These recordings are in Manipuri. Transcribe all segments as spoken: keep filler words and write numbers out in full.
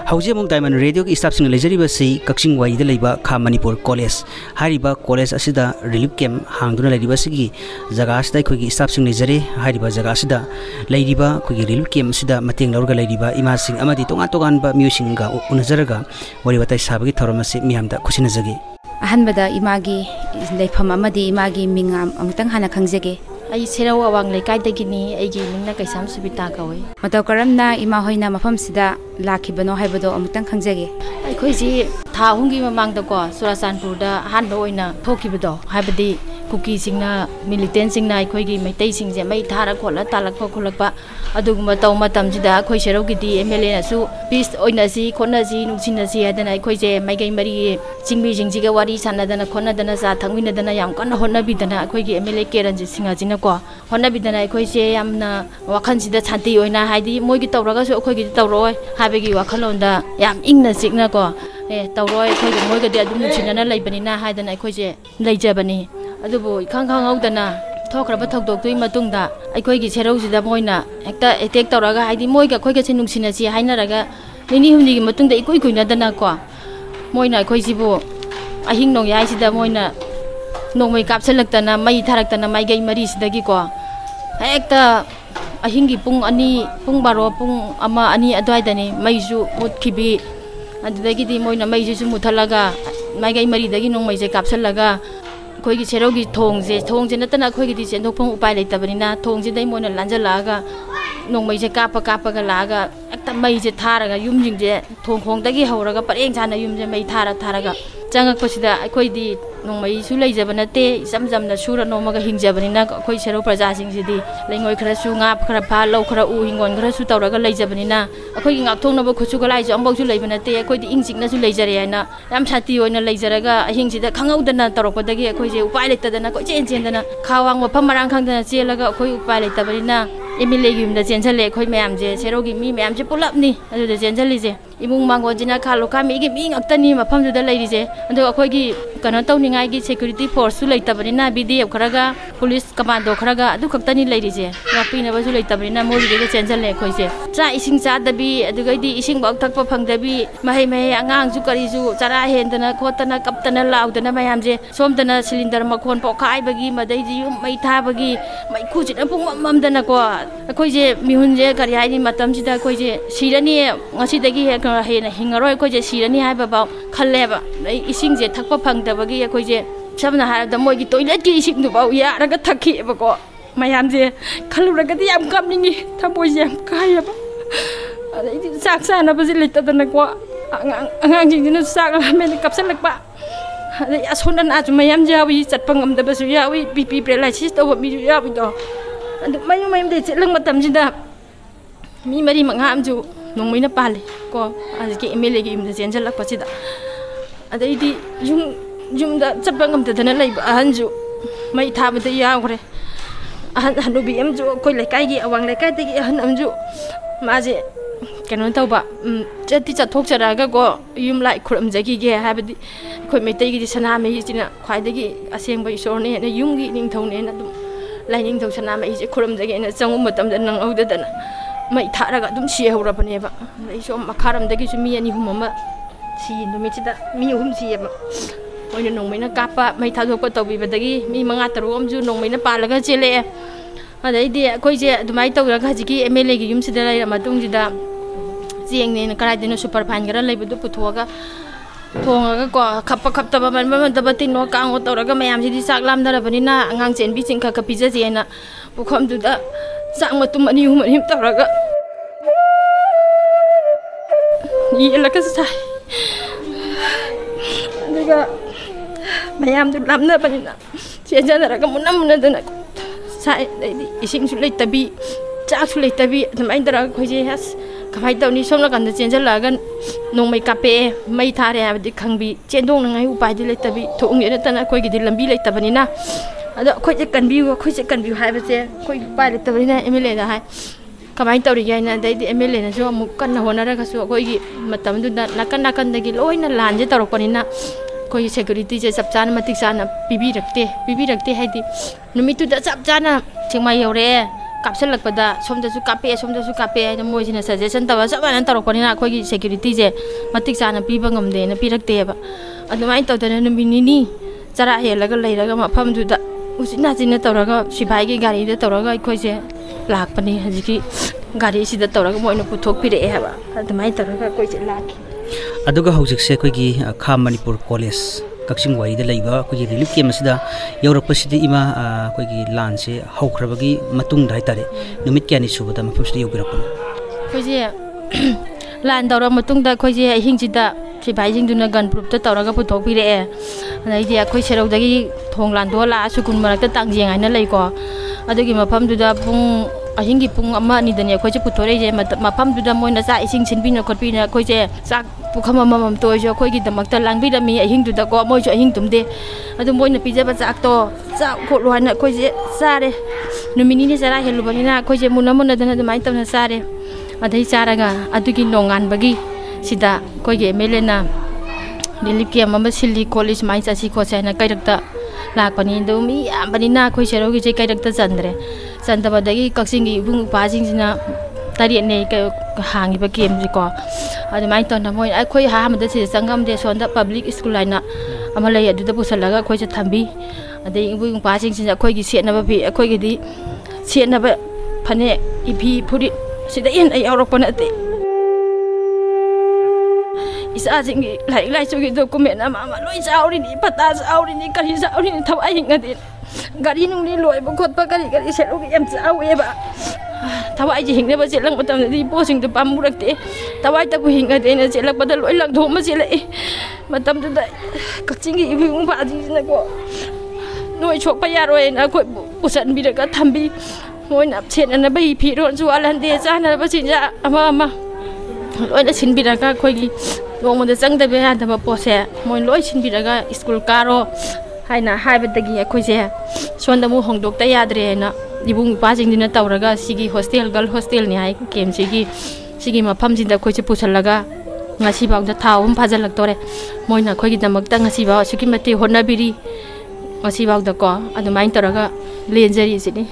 Haujiamuk Diamond Radio ki staff sing lejariba si Kakching Wai de leiba Kha Manipur College hariba college asida relief camp hangduna leiba sigi jaga asida khoi ki staff sing lejari hariba jaga asida leiba khoi ki relief camp asida mateng lorga leiba ima sing amadi tonga togan ba musing ga unajaraga wari batai sabagi thoramasi miyamda khushina jagi ahanbada imagi leifam amadi imagi mingam amtang hana khangjage ai serau awang lekai dagini aigi mingna kaisam subita kawi mataw karamna ima hoina mafam sida lakhibano haibado amtang khangjage ai khoi ji tha hungi mamang da ko Churachandpur da han do oina thokibado haibadi kuki singna militant singna ai khoi gi maitai singje mai thara khola talakpa khulakpa aduguma taw matam jida khoi serau gi di M L A na su peace oina si khona ji nungsina si adana ai khoi je mai gai mari chingmi jingji ga wari sanadana khona dana sa thangmina dana yam kana honna bidana khoi gi M L A keran ji singa jina ko honna bidana ai khoi je yamna wakhan sida chanti oina haidi moi gi tawraga su khoi gi tawroi habegi wakhalonda yam ingna sikna ko e tawroi khoi gi moi ga de adum nungsina laibani na haidana ai khoi je laijabani adubo ikhang khang audana thokraba thokdok tui matungda aikoi gi serau sida moina ekta attack tawraga haidi moi ga khoi ga chin nungsina si hainaraga nini humni gi matungda ikoi koina dana ko moina khoi sibu ahing nong yai sida moina nongmai kapsalaktana mai tharaktana mai gai mari sidagi ko ekta ahing gi pung ani pung baro pung ama ani adwaidani mai ju mutkibi adudagi di moina mai ju muthalaga mai gai mari dagi nongmai je kapsalaga khoi gi serau gi thongje thongje natana khoi gi di chen thokpong upai leitabani thong je dai moina lanjalaga nongmai je kapa kapa ga laga ekta mai je tharaga yum jing je thong khong dagi hauraga pareng chana yum je mai thara tharaga changak pasida khoi di nongmai su leijabana te sam jam na sura nomaga hingjabani na khoi serau praja sing sidi lengoi khara su nga khara pha lau khara u hingon khara su tawraga leijabani na khoi gi ngak thong na ba khuchu ga lai ju ambau su leibana te khoi di ingjik na su leijare ana yam sati oina leijaraga ahing sida khangaudana tarok dagi khoi je upai leitadana khoi chen chen dana khawang ma pham marang khang dana chelaga khoi upai leitabani na M L A gi umda chenjale khoi mayam je serau gi mi mayam je pulap ni adu de chenjali je imung mango jina khalo ka mi gi mi ngaktani mafam du da leiri je adu khoi gi kana tawni ngai gi security force su leitabani na B D F kharaga police commando kharaga adu khaktani leiri je rapi na ba su leitabani na mo gi ge chenjale khoi je cha ising cha dabi adu gai di ising bak thakpa phangdabi mahai mahai angang ju kari ju chara hendana khotana kaptana laudana mayam je somdana cylinder makhon pokhai bagi madai ji mai tha bagi mai khu jina pung mam dana ko khoi je mihun je kari hai ni matam jida khoi je sirani ngasi dagi he na hingaroi khoi je sirani hai ba ba khalle ba ising je thakpa phangdabagi khoi je sabna har da moi gi toilet gi ising du ba ya raga thakhi ba ko mayam je khaluraga di yam kamningi thamoi je am kai ba adai di sak sana ba je lita dana ko angang angang jing dinu sak la men kapsalak ba adai asonan aju mayam jawi chatpangam da ba su yawi B P paralysis to mi ju yawi do adu mayu mayam de chelang matam jinda mi mari mangam ju nongmai na pale ko azki M L A gi imda chenjal lak pasida adai di yum yum da chatpangam da dana lai ba hanju mai tha ba da yaure ahan hanu bi am ju koi lekai gi awang lekai de gi han am ju ma je kano tauba chati chathok charaga ko yum lai khuram jagi ge habadi khoi metai gi sana me jina khwai de gi aseng ba isor ne na yum gi ning thong ne na dum lai ning thong sana me je khuram jagi na changum matam da nang auda dana mai tharaga dum si hora bane ba lai som makharam de gi su mi ani hum ma si no me chida mi hum si ba oina nong mai na kapa mai thadok ko tobi ba dagi mi manga taru am ju nong mai na palaga chele adai di khoi je dumai tawraga hajiki M L A gi yum sida lai ra matung jida jeng ne karai dinu super fine gara lai bu puthoga thonga ko khappa khapta ba man man da tin no kang o tawraga mayam ji di sak lam dara bani na angang chen bi ching kha ka pija je na bukham du da sak matum ani hum ani tawraga ni la ka sai daga mayam du lam na bani na chen jana ra ka munam na da na sai dai di ising su lai tabi chak su lai tabi thamai dara khoi je has kamai tawni somna kan chenjal laga nongmai kape mai thare abdi khangbi chendong nangai upai di leitabi thongi na tana khoi gi di lambi leitabani na ado khoi je kanbi khoi je kanbi hai ba che khoi pai leitabani na M L A da hai kamai tawri gai na dai di M L A na jo amuk kan hona ra ga su khoi gi matam du na nakan nakan dagi loina lan je tarok pani na khoi security je sap chana matik chana pibi rakte pibi rakte hai di numitu da sap chana chingmai yore कापसलकपदा सोमदसु कापे सोमदसु कापे है मोइसिना सजेशन तब सब माने तौरपनिना अखोगी सेक्यूरिटी जे मतिक चाना पीबा ngamde पिरक्तेबा अदुमाइ तौदना नुमिनिनी चरा हेलगा लेरगा मफमदुदा उसिना चिना तौरगा सिपाइगी गाड़ी दे तौरगा अखोइसे लाकपनि हजिकी गाड़ी सिदा तौरगा मोइना पुथोक पिरे हेबा अदुमाइ तौरगा कोइसे लाकी अदुगा हौजिकसे अखोगी खा मणिपुर कॉलेज कक्सिंग वाई लेब अखोगी रिलीफ कैम्प असिदा यौरकपसिदि इमा अखोगी लान से हौख्रबगी मतुंग दाइतारे नुमित क्यानि सुबदा मफमसिदि यौबिरकपन खोजे लान दौरा मतुंगदा खोजे अहिंजिदा सिपाइजिंदुना गन प्रूफ ता तौरगा पुथोक पिरे अदैदि अखोइ सेरौदगी थोंग लांदो ला सुकुन मरकता तांगजेंग हाइना लैको अदुगी मफमदुदा पुंग अहिंगी पुंग अमा निदनि अखोइसे पुथोरेजे मफमदुदा मोइना चा इसिंग सिनबिना खोटपिना अखोइसे चाक पुखम अमम तोइसो अखोइगी दमक्ता लांबिरमी अहिंदुदा को मोइसो अहिंग तुमदे अदु मोइना पिजबा चाकतो चा खोलो हाइना अखोइसे चारे नुमिनिनि चरा हेलुबनिना अखोइसे मुना मुनादना दमाइ तवना चारे अदै चारागा अदुगी नोंगानबगी सिदा अखोइगे एमएलएना रिलीफ कैम्प अमा सिल्ली कॉलेज माइ चासी खोसेना कैरक्ता लाकपनि दु मी यामबनिना अखोइ सेरोगी जे कैरक्ता चंद्रे चंदबदगी कक्सिंगी इबुंग पाजिंगजिना तरियने हांगिबा कैम्पजिको अदुमाइ तोना मोइ अखोइ हामदा से संगमदे सोंदा पब्लिक स्कूल लाइना अमा लय अदुदा पुसलगा अखोइसे थंबी अदै इबुंग पाजिंगजिना अखोइगी सेनबा भी अखोइगिदि सेनबा फने इभी फुरि सिदा इन यावरकपनते इसाजिंगी लाइक लाइसुगी डॉक्यूमेंट अमा अमा लोइ जाउरिनि पता जाउरिनि करि जाउरिनि थवाइ हिंगदे गाड़ी नुंगनि लोइबो खोटपा करि करि सेरोगी यम जाउएबा थवाइ जी हिंगनेबा चेलंग मतमदि पोसिंग तो पामुरक्ते थवाइ तबु हिंगदेना चेलकपदा लोइ लंगधोमा चेलै मतमदुदा कक्चिंगी इबुंग पाजिनको नोइ छोकपा यारोयना कोइ पुसनबिरगा थंबी मोइना सेननबा फिरोनसु अलहंदे चानबा चिंजा अमा अमा लोइना सिनबिरगा खोइगी नोंमदा चंगदबे यादबा पोसे मोइ लोइ सिनबिरगा स्कूल कारो हाइना हाइबदगी अखोइसे सोंदमु होंदोक्ता याद्रेना इबुंग पाजिंगदिना तौरगा सिगी हॉस्टेल गर्ल हॉस्टेल नि हाइ केम सिगी सिगी मफमजिंदा खोइसे पुसलगा ngasi bawda thawum phajalaktoré moina khoigi damakta ngasi baw suki mate honabiri ngasi bawda ko adumain toraga lenjari sini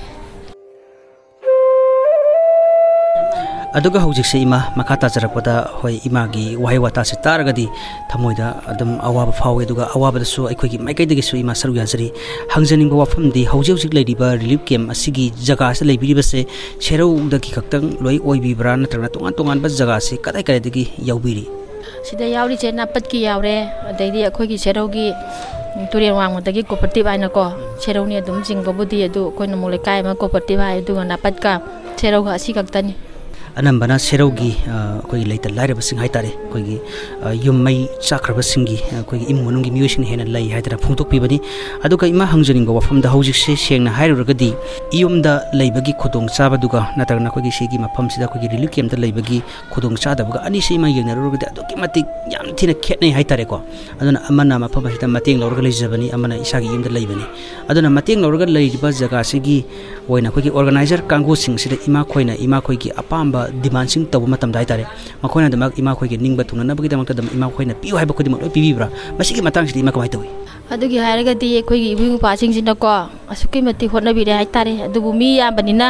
अदुगा हौजिकसे इमा मखाता जरकपदा होय इमागी वहाय वाता से तारगदी थमोइदा अदम अवाब फावे दुगा अवाबदसु अखोइगी माइकैदगिसु इमा सरु याजरी हंजनिंग वफमदी हौजि हौजिक लेदिबा रिलीफ कैम्प असिगी जगह से लेबिरिबसे सेरौदगी खक्तंग लोइ ओइबिब्रा नत्रना तोंगान तोंगान बस जगह से कदाय कदायदगी याउबिरी सिदा यावरी जे नापतकी यावरे अदैदी अखोइगी सेरौगी तुरेन वांगमदगी कोऑपरेटिव आइनको सेरौनी अदुम जिंगबबुदी अदु कोइना मोले कायमा कोऑपरेटिव आइ दुगा नापतका सेरौगा असि खक्तनी अनंबना सेरौगी अखोइगी लेता लाइरबसिंग हाइतारे अखोइगी युममै चाख्रबसिंगी अखोइगी इमुंग मनुंगी मियोसिंग हेना लै हाइतरा फोंदोकपिबनी अदुगा इमा हंजनिंग वफमदा हौजिकसे सेंगना हाइरुरगदी इयुमदा लैबगी खुदोंग चाबदुगा नत्रगना अखोइगी सेगी मफमसिदा अखोइगी रिलीफ कैम्पदा लैबगी खुदोंग चादबगा अनिसे इमा येंगनारुरगदी अदुगी मतिक याम थिना खेतनै हाइतारे को अदुना अमना मफमसिदा मतेंग लौरगा लैजबनी अमना इसागी युमदा लैबनी अदुना मतेंग लौरगा लैरिबा जगह सेगी ओइना अखोइगी ऑर्गेनाइजर कांगोसिंग सिदा इमा खोइना इमा खोइगी अपाम्बा डिमांड तब मतम दाइतारे मखोइना दमक इमा खोइगे निंगबा थुंगनबगी दमक दम इमा खोइना पिउ हाइबा खुदिमक लोइ पिबिब्रा मसिगी मतंग सिदि इमा कमाइ तोइ अदुगी हायरगदी खोइगी इबुंग पासिंग सिनको असुकी मति होनबिरे हाइतारे अदुबु मी याबनिना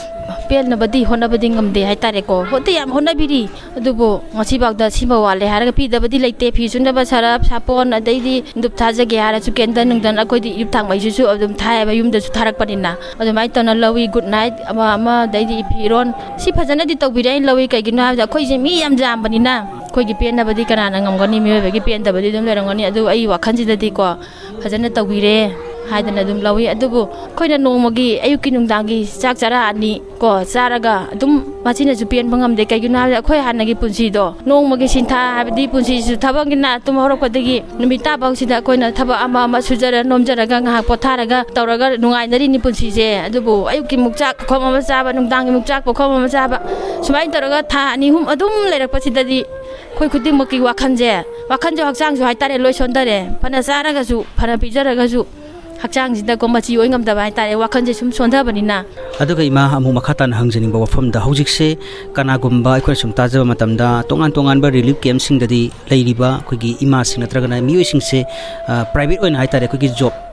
पेलनबदी होनबदी ngamde हाइतारे को होते याम होनबिरी अदुबु ngasi bagda सिबा वाले हारगा पिदबदी लेते फिसुनबा सरप सापोन अदैदी दुप थाजगे हारा चुकेंदा नंगदन अखोइदी युप थांग मैसुसु अदुम थायबा युमदसु थारकपनिना अदुमाइ तन लवी गुड नाइट अमा अमा दैदी फिरोन सि फजनदी तौबिरे लवी कैगिनो हाबदा अखोइजे मी याम जामबनिना अखोइगी पेनबदी कनाना ngamगनी मियोबगी पेनदबदी दुम लेरंगनी अदु अई वाखनजिददी को फजना तौबिरे हाइदना दुम लवी अदुबु खोइना नोमगी अयुकी नुंदांगी चाक चारा अनि को चारागा दुम माचिना जुपियन बंगमदे कैगिनो हाबदा अखोइ हानगी पुंसीदो नोमगी सिन्था हाबदी पुंसीसु थबंगिना तुम हरकदगी नुमिता बांगसिदा खोइना थब अमा अमा सुजरा नोमजरागा ngah पोथारागा तौरागा नुंगाइनरी नि पुंसीजे अदुबु अयुकी मुकचाक खोम अमा चाबा नुंदांगी मुकचाक पोखम अमा चाबा सुमाइन तौरागा था अनि हुम अदुम लेरकपसिददी खोइ खुदिमकी वाखनजे वाखनजो हक्चांगसु हाइतारे लोइसोंदरे फना चारागासु फना पिजरागासु हक्चांगसिदा को मची ओइंगमदबा हाइतारे वाखनजे सुम सोंदबनिना अदुगा इमा अमु मखातान हंजनिंग वफमदा हौजिकसे कनागुम्बा अखोइ सुम ताजबा मतमदा तोंगान तोंगान बा रिलीफ कैम्प सिंगददी लैरिबा अखोइगी इमा सिंग नत्रगना मियोइसिंगसे प्राइवेट ओइन हाइतारे अखोइगी जॉब थबक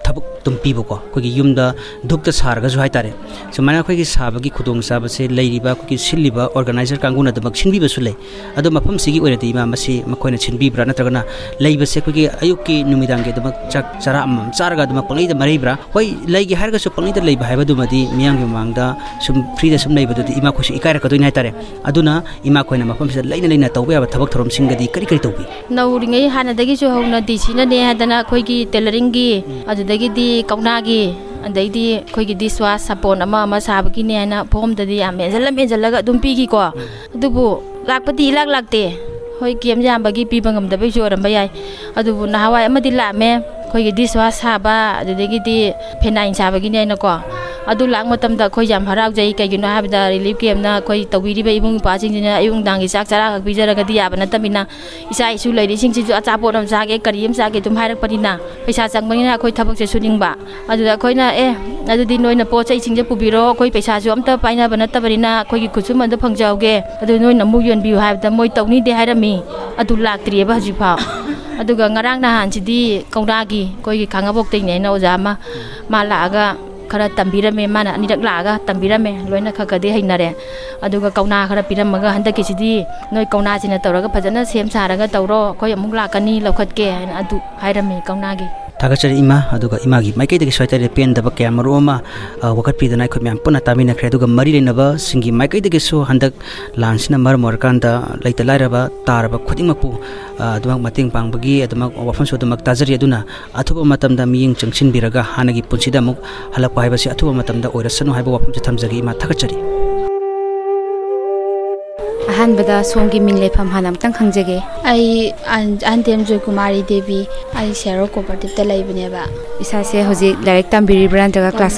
tumpibo ko kogi yumda dukta sarga ju haitare sumana kogi sabagi khudong sabase leiriba kogi silliba organizer kanguna damak sinbi basule ado mafam sigi oirati ima masi makoina sinbi bra natragana leibase kogi ayukki numidange damak chak chara am charga damak pangai da mareibra hoi leigi harga su pangai da leiba haiba dumadi miyang gi mangda sum free da sum leiba dudi ima khosi ikaira ka doin haitare aduna ima koina mafam sida leina leina tawbe aba thabak thorom singadi kari kari tawbi nauringai hana dagi ju hawna disina ne hadana khoigi tailoring gi adudagi di kauna gi andaidi khoigi diswa sapon ama ama sabagi ne na phom dadi am menjala menjala ga dum pi gi ko adubu lakpati lak lakte hoi kiem jam bagi pi bangam da bai joram bayai adubu na hawai amadi lame khoigi diswa saba adudagi di phenain sabagi ne na ko adu lang matam da khoi jam harau jai kai gina habda relief camp na khoi tawiri ba ibung pa jing jina ayung dang gi sak chara bi jara ga dia bana tamina isa isu lai ri sing ji acha pot am sa ge kariyam sa ge tum hairak panina paisa chang bangina khoi thabak se suning ba adu da khoi na e adu di noi na po chai sing je pubiro khoi paisa ju amta paina bana tabarina khoi gi khusum an da phangjaw ge adu noi na mu yon bi habda moi tawni de hairami adu lak tri ba ji pha adu ga ngarang na han ji di kauna gi khoi gi khangabok te ne na oja ma ma la ga khara tambirame mana anirak laga tambirame loina khakade hainare aduga kauna khara piramaga handaki sidi noi kauna sina tawraga phajana sem saraga tawro khoi amuk lakani lokhatke adu hairame kauna gi thagachari ima aduga imagi maikai de soitare pen daba camera ma wakat pi dana khoi myam puna tamina khre aduga mari lenaba singi maikai de so handak lansina mar mor kanda laita lairaba taraba khuding makpu adumak mating pangbagi adumak wafan so adumak tajari aduna athuba matamda miying changsin biraga hanagi punsida muk halakpa haibasi athuba matamda oirasanu haiba wafam thamjagi ima thagachari ahan bada songi ming lefam hanam tang khangjage ai antem joy kumari devi ai shero cooperative ta laibne ba isa se hoji direct tambiri brand jaga class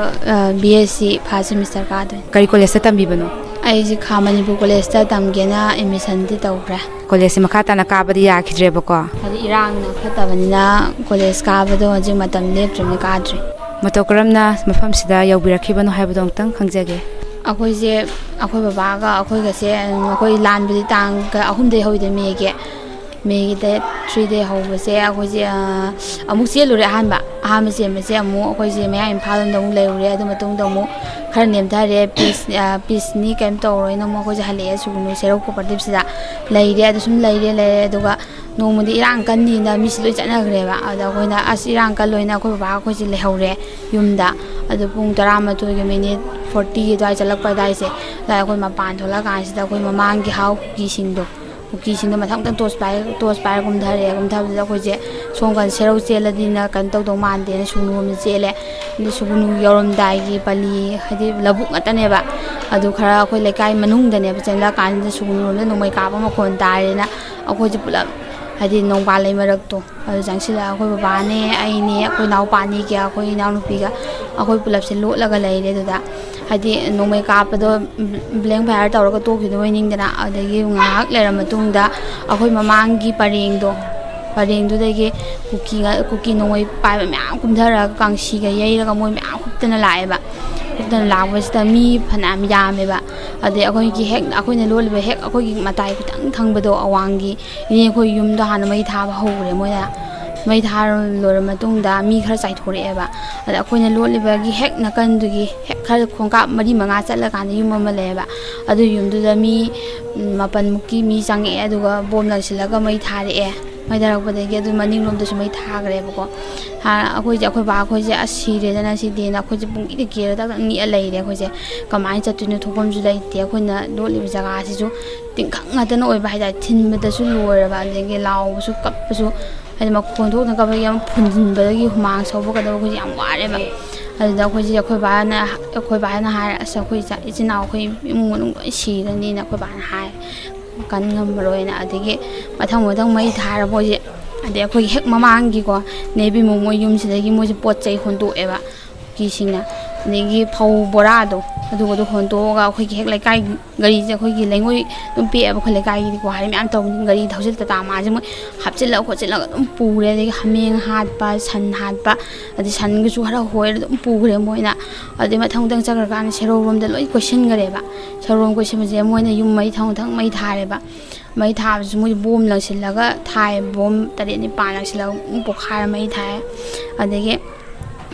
bsc first semester ka do kari college ta tambi bano ai ji khamani bu college ta tamgena admission di tawra college makha ta na ka badi ya khidre bako hadi irang na khatabanina college ka bado hoji matam leptrim ka dri matokramna mafam sida yaubirakibano haibadong tang khangjage अखोई से अखोई बाबा का अखोई का से अखोई लान बदी तांग का अहुम दे होई दे मेगे मेगे दे थ्री दे हो बसे अखोई से अमुक से लुरे हान बा हाम से मे से अमु अखोई से मे इम्फाल दंग ले उरे अदु मतुंग दमु खर नेम थारे पीस पीस नि कैम तो रोय नमो को जहले सुगुनु सेरो को पर्टिप सिदा लैरे अदु सुम लैरे ले अदुगा नोमदि इरांग कन नि ना मिस लोय चना ग्रेबा अदा कोइना अस इरांग कन लोयना अखोई बाबा अखोई से ले हौरे युमदा अदु पुंग thirty-two के मिनिट forty दवाई चलक पदाई से दा कोई मपान थोला कांसिदा कोई ममांग की हाउ की सिंदो की सिंदो मथंग तंग टोस पाय टोस पाय गुम धरे गुम थाबदा कोई जे सोंगन सेरो चेलदिना कन तौ दो मानदे ने सुनु म चेले नि सुनु यौरम दाई की पली हदि लबुक अतनेबा अदु खरा कोई लेकाई मनुंग दने बचला कान सुनु न नोमै काबा मखोन तारेना अखोइ जे पुला हदि नोंबा लै मरक तो अदु जंगसिला अखोइ बाबा ने आई ने अखोइ नाउ पानी के अखोइ नाउ नुपी का अखोइ पुलब से लोटलगा लैरे दुदा हदि नोमै कापदो ब्लैंक फायर तौरगा तोखिदो वइनिंगदना अदगी ngahak lera matungda अखोइ ममांगी परेंगदो परेंगदुदगी कुकी कुकी नोमै पाइबा म्याम कुमधरा कांगसीगा यैरगा मोय म्याम खुप्तना लाएबा खुप्तना लाबसदा मी फनाम यामेबा अदे अखोइ की हेक अखोइना लोलबा हेक अखोइ की मताई खुतंग थंगबदो अवांगी नि अखोइ युमदा हाना मै थाबा हौरे मोया मै थार लोर मतुंगदा मी खर चाइथोरेबा अदा अखोइना लोलिबागी हेक नकनदुगी हेक खर खोंका मरी मंगा चलला कान युम अमा लेबा अदु युमदुदा मी मापन मुकी मी चांगे अदुगा बोम लसिलगा मै थारे मै दरकबदगी अदु मनिंग लोमदसु मै थागरेबको हा अखोइ जे अखोइ बा अखोइ जे असिरे दना सिदेना अखोइ जे पुंगी दे केरा तक नि लैरे अखोइ जे कमाइ चतुनु थोकमजु लैते अखोइना लोलिबा जगा सिजु तिंखंग ngatan oiba haida thinbadasu loiraba adegi lawsu kappasu hadi makhon thokna ka ba yam phunjinbadagi humang sobo ka da ko yam ware ba adda ko ji ko ba na ko ba na ha asa ko ja ijina ko imung nung sirani na ko ba na ha kan ngamroina adegi mathang mathang mai thara bo ji ade ko hek mamang gi ko nebi mo mo yum sidagi mo ji pot chai hondu eba ki singna negi phau borado adu ko honto ga khoi hek lai kai gari je khoi gi lengoi dum pe ba khoi lai kai gi ko hari myam taw gari thausil ta ta ma je mo hapchil la khoi chil la dum pure de hameng hat pa san hat pa adi san gi chu hara hoi dum pure moina adi ma thang dang chakra kan sero rom de loi question gare ba sero rom question je moina yum mai thang thang mai thare ba mai tha ju mo bom lang sil la ga thai bom tare ni pa lang sil la pokhar mai thai adege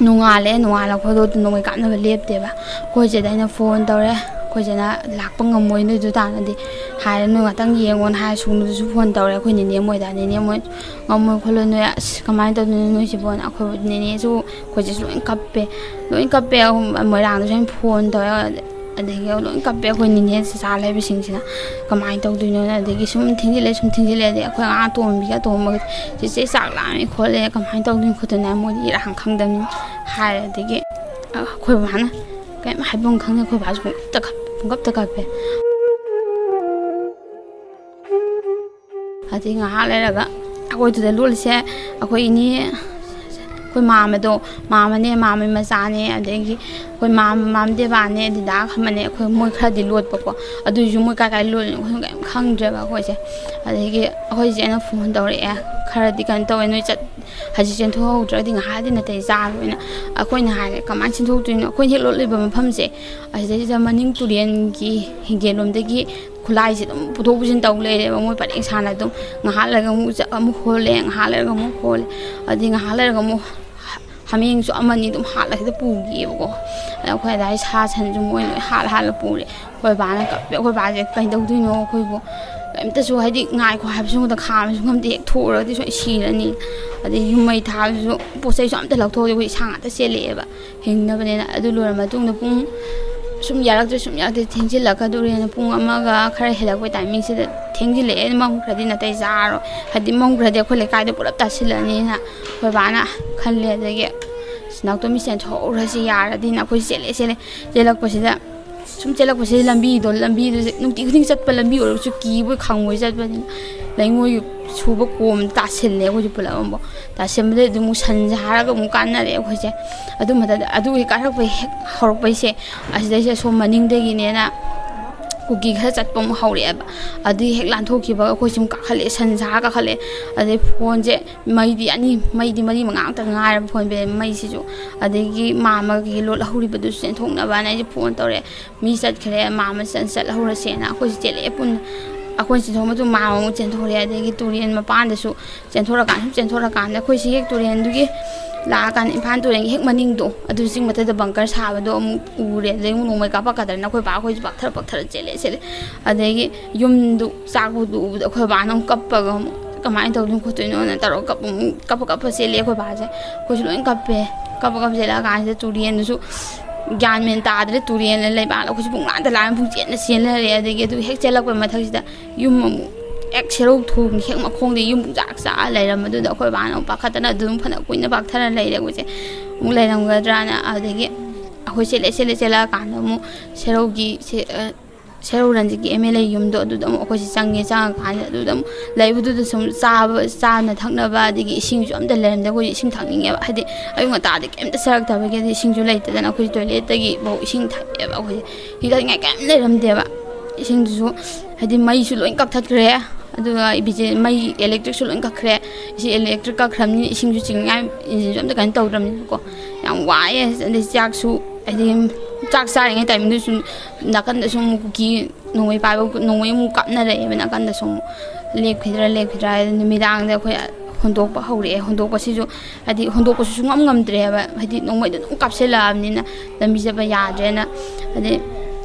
nongalé nongalak photo tu nongoi kapna lepte ba ko je daina phone tawre ko jena lakpa ngamoi nu du ta na di ha nu ngatang yengon ha sunu su phone tawre ko ni ne moi da ni ne moi ngamoi kholo nu kamai ta nu nu si bon akho ni ne su ko je su kappe loin kappe moi rang du phone tawre adegi loin kappe ko ni ne sa lai bi sing sina kamai taw du no adegi sum thing le sum thing le de ko a tom bi ga tom ma ji se sak la mi khole kamai taw du ko na mo di rang khang dam ha adegi ko ba na cái mà hai bông khăng này khôi bà cũng tất cả cũng gấp tất cả về, thì ngã lại là cái, khôi từ lúc xe, khôi ini, khôi mà mà đâu, mà mà nè mà mà sao nè, thì khôi mà mà đi vào nè thì đã không mà nè khôi mỗi cái đi luộc bọc bọc, ở đây dùng mỗi cái cái luộc, khôi cái khăng rồi bà khôi xe, thì cái khôi xe nó phun đầu đấy, khơi đi cái tàu nó chặt hay chỉ trên thu rồi thì ngã đi là tay ra rồi nè, à khôi nhà này cảm anh trên thu tụi nó khôi hết lối lên bờ phàm xe, à chỉ cho mình những tụi điên kì hình dạng lồng đấy kì khulai chỉ tụm thu bút trên tàu lên mà mỗi bạn anh sang này tụm ngã lại cái mũ chợ mũ khô lên ngã lại cái mũ khô lên, à thì ngã lại cái mũ hamieng so amani dum hat la the pu gi bo la khoi dai sa chan ju moi hat hat la pu le khoi ba na ka khoi ba je kai dau du no khoi bo em ta su hai di ngai khoi ha su da kha su ngam de thu ro di so si la ni adi yum mai tha su po sai so am ta lak tho ji sang ta se le ba hing na ba ne na adu lo ma tung da pung sum yarak ju sum yak de thing ji la ka du re na pung ama ga khare helak bai timing se thing ji le mong khadi na tai za ro hadi mong khadi khoi le kai de purap ta sil ani na khoi ba na khan le de ge snack to mi sen tho ra si ya ra di na khoi se le se le je lak pa si da sum che lak pa si lambi do lambi do nung ti khing chat pa lambi or chu ki bo khang moi chat pa ni lai ngoi chu ba kom ta sil le ko ju pula mo ta sem de du mu san ja ra ga mu kan na re khoi se adu ma da adu ka rak pai hor pai se as de se so maning de gi ne na kuki khá chặt bông hậu đấy ạ, ở đây hết lan thô kia vào khôi chúng cả khale sân giá cả khale, ở đây phone chứ mấy đi anh mấy đi mấy đi mà ngang tận ngay rồi phone về mấy xí chỗ, ở đây cái mà mà cái lỗ là hậu đi bắt đầu sen thùng là bạn này phone tao đấy, mi sát khale mà mà sen sát là hậu là sen à khôi chỉ lệ phone, à khôi chỉ thô mà tụi mà mà sen thô đấy, đây cái turian mà pan đấy số sen thô là cán sen thô là cán đấy khôi chỉ cái turian đôi cái là cái pan turian hết mà ninh đồ, ở đây sinh mà thấy được bằng cái sao đó u đấy, đây ông mới cáp cái đó nó khôi bảo khôi bạc thở bạc thở chỉ lệ chỉ lệ, ở đây cái yum đồ sao đồ đồ khôi bảo nó cáp cái cái máy tàu nó khôi tụi nó là tao cáp cáp cáp chỉ lệ khôi bảo chứ, khôi chỉ nói cáp về cáp cáp chỉ là cái cái turian nó số ज्ञान में ता दे तुरियन ले ले बा लो कुछ बुंग लान लान बुंग चेन सेन ले दे के तु हेक चेलक पे मथक सिदा युम एक सेरो थु हेक मखोंग दे युम जाक सा ले रम दु द खोय बा न पाखत न दुम फन कुइन बाक थर ले रे गुसे मु ले रम गद्रा ना आ दे के होय से ले से ले चला कान मु सेरो की से सेरो रन जी एम एल ए युम दो दु दम खोय से संगे संग कान दु दम ले बु दु सम सा सा न थकना बा दे की इसिंग जो अम दे लेम दे को इसिंग थकनिंगे बा हदे अयु ng ता दे केम त सरक ta के इसिंग जो लेते दना खोय टॉयलेट तगी बो इसिंग थके बा खोय हि दा ngai केम ले रम दे बा इसिंग जो हदे मई सु लोइन कप थकरे अदुगा इबिजे मई इलेक्ट्रिक सु लोइन कखरे इसी इलेक्ट्रिक का खरमनि इसिंग जो चिंगाय इंजिन जो अम दे kan तौरम को याम वाय दे जाक सु अदे जाक सारिङै टाइम दु सु नाकन दु सु की नोंगै पाबो नोंगै मु कापना रे बना kan da सु लेक खिद्रा लेक खिद्रा निमिदांग दे खोय होंदोक हौरे होंदोक सिजु हदि होंदोक सु ngam ngamdre ba hadi nongmai da kapselabni na lambi jaba yadre na hadi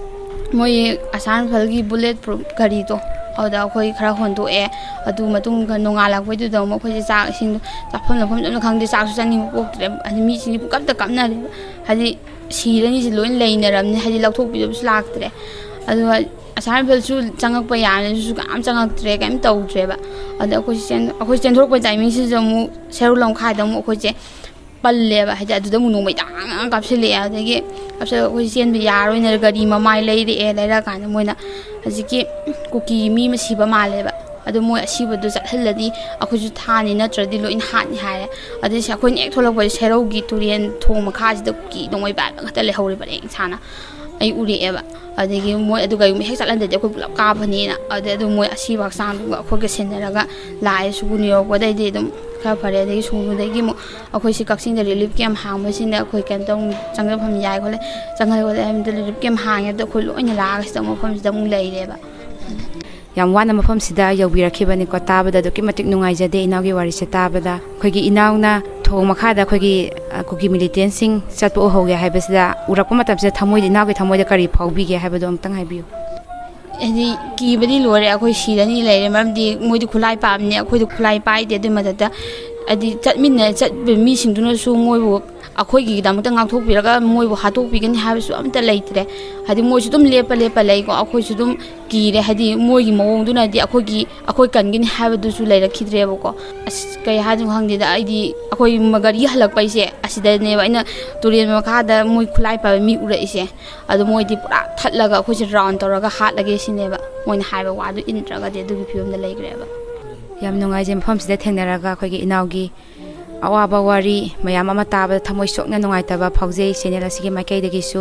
moi asan phalgi bullet proof gari to oda khoi khara hondo e adu matung ga nongala khoi du da mo khoi cha sing ta phon la phon na khang de cha su chani pok tre hadi mi sini kap ta kap na hadi sirani si loin leina ram ni hadi lathok bi su lak tre adu asan phal su changak pa ya ne su kam changak tre kam tau tre ba ada khoi sen khoi sen thok pa timing si jo mu seru long khai da mu khoi che palle ba hadi adu da mu no mai dang kap se le ya de ge kap se khoi sen bi ya roi na gari ma mai lei de e lai ra kan mo na hadi ki kuki mi ma si ba ma le ba adu mo asi ba du chat halladi akhoi ju thani na tradi lo in hat ni ha adu sa khoi ek tholok ba seru gi turian thong ma kha ji da ki dong mai ba ga le hori ba le sana ai uri e ba adegi moi adu ga yum hek salan de ko pulap ka bani na ade adu moi asi bak sang du ga khoi ke sen ra ga lai su gu ni yo ba dai de dum ka phare de su nu de gi mo akhoi si kaksing de relief camp hang ma sin da khoi kan tong chang pham yai ko le chang hai ko le am de relief camp hang ya de khoi lo ni la ga sa mo pham da mu lai de ba ꯌꯥꯝ ꯋꯥꯅ ꯃꯐꯝꯁꯤꯗ ꯌꯧꯕꯤꯔꯛꯈꯤꯕꯅꯤꯀꯣ ꯇꯥꯕꯗ ꯑꯗꯨꯛꯀꯤ ꯃꯇꯤꯛ ꯅꯨꯡꯉꯥꯏꯖꯗꯦ ꯏꯅꯥꯎꯒꯤ ꯋꯥꯔꯤꯁꯦ ꯇꯥꯕꯗ ꯑꯩꯈꯣꯏꯒꯤ ꯏꯅꯥꯎꯅ ꯊꯣꯡ ꯃꯈꯥꯗ ꯑꯩꯈꯣꯏꯒꯤ ꯀꯨꯀꯤ ꯃꯤꯂꯤꯇꯦꯟꯁꯤꯡ ꯆꯠꯄ ꯎꯍꯧꯒꯦ ꯍꯥꯏꯕꯁꯤꯗ ꯎꯔꯛꯄ ꯃꯇꯝꯁꯤꯗ ꯊꯃꯣꯏꯗ ꯏꯅꯥꯎꯒꯤ ꯊꯃꯣꯏꯗ ꯀꯔꯤ ꯐꯥꯎꯕꯤꯒꯦ ꯍꯥꯏꯕꯗꯣ ꯑꯃꯨꯛꯇꯪ ꯍꯥꯏꯕꯤꯌꯨ ꯍꯥꯏꯗꯤ ꯀꯤꯕꯗꯤ ꯂꯣꯏꯔꯦ ꯑꯩꯈꯣꯏ ꯁꯤꯔꯅꯤ ꯂꯩꯔꯦ ꯃꯔꯝꯗꯤ ꯃꯣꯏꯗꯤ ꯈꯨꯠꯂꯥꯏ ꯄꯥꯕꯅꯦ ꯑꯩꯈꯣꯏꯗꯤ ꯈꯨꯠꯂꯥꯏ ꯄꯥꯏꯗꯦ ꯑꯗꯨꯏ ꯃꯊꯛꯇ ꯍꯥꯏꯗꯤ ꯆꯠꯃꯤꯟꯅ ꯆꯠꯄ ꯃꯤꯁꯤꯡꯗꯨꯅꯁꯨ ꯃꯣꯏꯕꯨ ꯑꯩꯈꯣꯏꯒꯤꯗꯃꯛꯇ ꯉꯥꯛꯊꯣꯛꯄꯤꯔꯒ ꯃꯣꯏꯕꯨ ꯍꯥꯠꯇꯣꯛꯄꯤꯒꯅꯤ ꯍꯥꯏꯕꯁꯨ ꯑꯝꯇ ꯂꯩꯇ꯭ꯔꯦ ꯍꯥꯏꯗꯤ ꯃꯣꯏꯁꯨ ꯑꯗꯨꯝ ꯂꯦꯞꯄ ꯂꯦꯞꯄ ꯂꯩꯀꯣ ꯑꯩꯈꯣꯏꯁꯨ ꯑꯗꯨꯝ ꯀꯤꯔꯦ ꯍꯥꯏꯗꯤ ꯃꯣꯏꯒꯤ ꯃꯑꯣꯡꯗꯨꯅꯗꯤ ꯑꯩꯈꯣꯏꯒꯤ ꯑꯩꯈꯣꯏ ꯀꯟꯒꯅꯤ ꯍꯥꯏꯕꯗꯨꯁꯨ ꯂꯩꯔꯛꯈꯤꯗ꯭ꯔꯦꯕꯀꯣ ꯑꯁ ꯀꯩ ꯍꯥꯏꯗꯣꯏꯅꯣ ꯈꯪꯗꯦꯗ ꯑꯩꯗꯤ ꯑꯩꯈꯣꯏ ꯒꯥꯔꯤ ꯍꯜꯂꯛꯄꯩꯁꯦ ꯑꯁꯤꯗꯅꯦꯕ ꯑꯩꯅ ꯇꯨꯔꯦꯜ ꯃꯈꯥꯗ ꯃꯣꯏ ꯈꯨꯠꯂꯥꯏ ꯄꯥꯏꯕ ꯃꯤ ꯎꯔꯛꯏꯁꯦ ꯑꯗꯣ ꯃꯣꯏꯗꯤ ꯄꯨꯔꯥ ꯊꯠꯂꯒ ꯑꯩꯈꯣꯏꯁꯦ ꯔꯥꯎꯟ ꯇꯧꯔꯒ ꯍꯥꯠꯂꯒꯦ ꯁꯤꯅꯦꯕ ꯃꯣꯏꯅ ꯍꯥꯏꯕ ꯋꯥꯗꯨ ꯏꯟꯗ꯭ꯔꯒꯗꯤ ꯑꯗꯨꯒꯤ ꯐꯤꯕꯝꯗ ꯂꯩꯈ꯭ꯔꯦꯕ ꯌꯥꯝ ꯅꯨꯡꯉꯥꯏꯖꯩ ꯃꯐꯝꯁꯤꯗ ꯊꯦꯡꯅꯔꯒ ꯑꯩꯈꯣꯏꯒꯤ ꯏꯅꯥꯎꯒꯤ ꯑꯋꯥꯕ ꯋꯥꯔꯤ ꯃꯌꯥꯝ ꯑꯃ ꯇꯥꯕꯗ ꯊꯃꯣꯏ ꯁꯣꯛꯅ ꯅꯨꯡꯉꯥꯏꯇꯕ ꯐꯥꯎꯖꯩ ꯆꯦꯅꯦꯜ ꯑꯁꯤꯒꯤ ꯃꯥꯏꯀꯩꯗꯒꯤꯁꯨ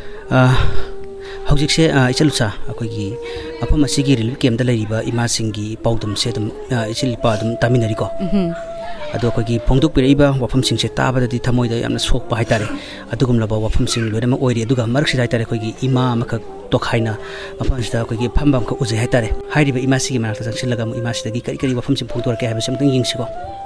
ꯍꯧꯖꯤꯛꯁꯦ ꯏꯆꯜꯂꯨꯆꯥ ꯑꯩꯈꯣꯏꯒꯤ ꯃꯐꯝ ꯑꯁꯤꯒꯤ ꯔꯤꯂꯤꯐ ꯀꯦꯝꯞꯇ ꯂꯩꯔꯤꯕ ꯏꯃꯥꯁꯤꯡꯒꯤ ꯄꯥꯎꯗꯝꯁꯦ ꯑꯗꯨꯝ ꯏꯆꯤꯜ ꯏꯄꯥ ꯑꯗꯨꯝ ꯇꯥꯃꯤꯟꯅꯔꯤꯀꯣ ꯑꯗꯣ ꯑꯩꯈꯣꯏꯒꯤ ꯐꯣꯡꯗꯣꯛꯄꯤꯔꯛꯏꯕ ꯋꯥꯐꯝꯁꯤꯡꯁꯦ ꯇꯥꯕꯗꯗꯤ ꯊꯃꯣꯏꯗ ꯌꯥꯝꯅ ꯁꯣꯛꯄ ꯍꯥꯏꯇꯥꯔꯦ ꯑꯗꯨꯒꯨꯝꯂꯕ ꯋꯥꯐꯝꯁꯤꯡ ꯂꯣꯏꯅꯃꯛ ꯑꯣꯏꯔꯤ ꯑꯗꯨꯒ ꯃꯔꯛꯁꯤꯗ ꯍꯥꯏꯇꯥꯔꯦ ꯑꯩꯈꯣꯏꯒꯤ ꯏꯃꯥ ꯑꯃꯈꯛ ꯇꯣꯈꯥꯏꯅ ꯃꯐꯝ ꯑꯁꯤꯗ ꯑꯩꯈꯣꯏꯒꯤ ꯐꯝꯕ ꯑꯃꯈꯛ ꯎꯖꯩ ꯍꯥꯏꯇꯥꯔꯦ ꯍꯥꯏꯔꯤꯕ ꯏꯃꯥꯁꯤꯒꯤ ꯃꯅꯥꯛꯇ ꯆꯪꯁꯤꯜꯂꯒ ꯑꯃꯨꯛ ꯏꯃꯥꯁꯤꯗꯒꯤ ꯀꯔꯤ ꯀꯔꯤ ꯋꯥꯐꯝꯁꯤꯡ ꯐꯣꯡꯗꯣꯔꯛꯀꯦ ꯍꯥꯏꯕꯁꯤ ꯑꯃꯨꯛꯇꯪ ꯌꯦꯡꯁꯤꯀꯣ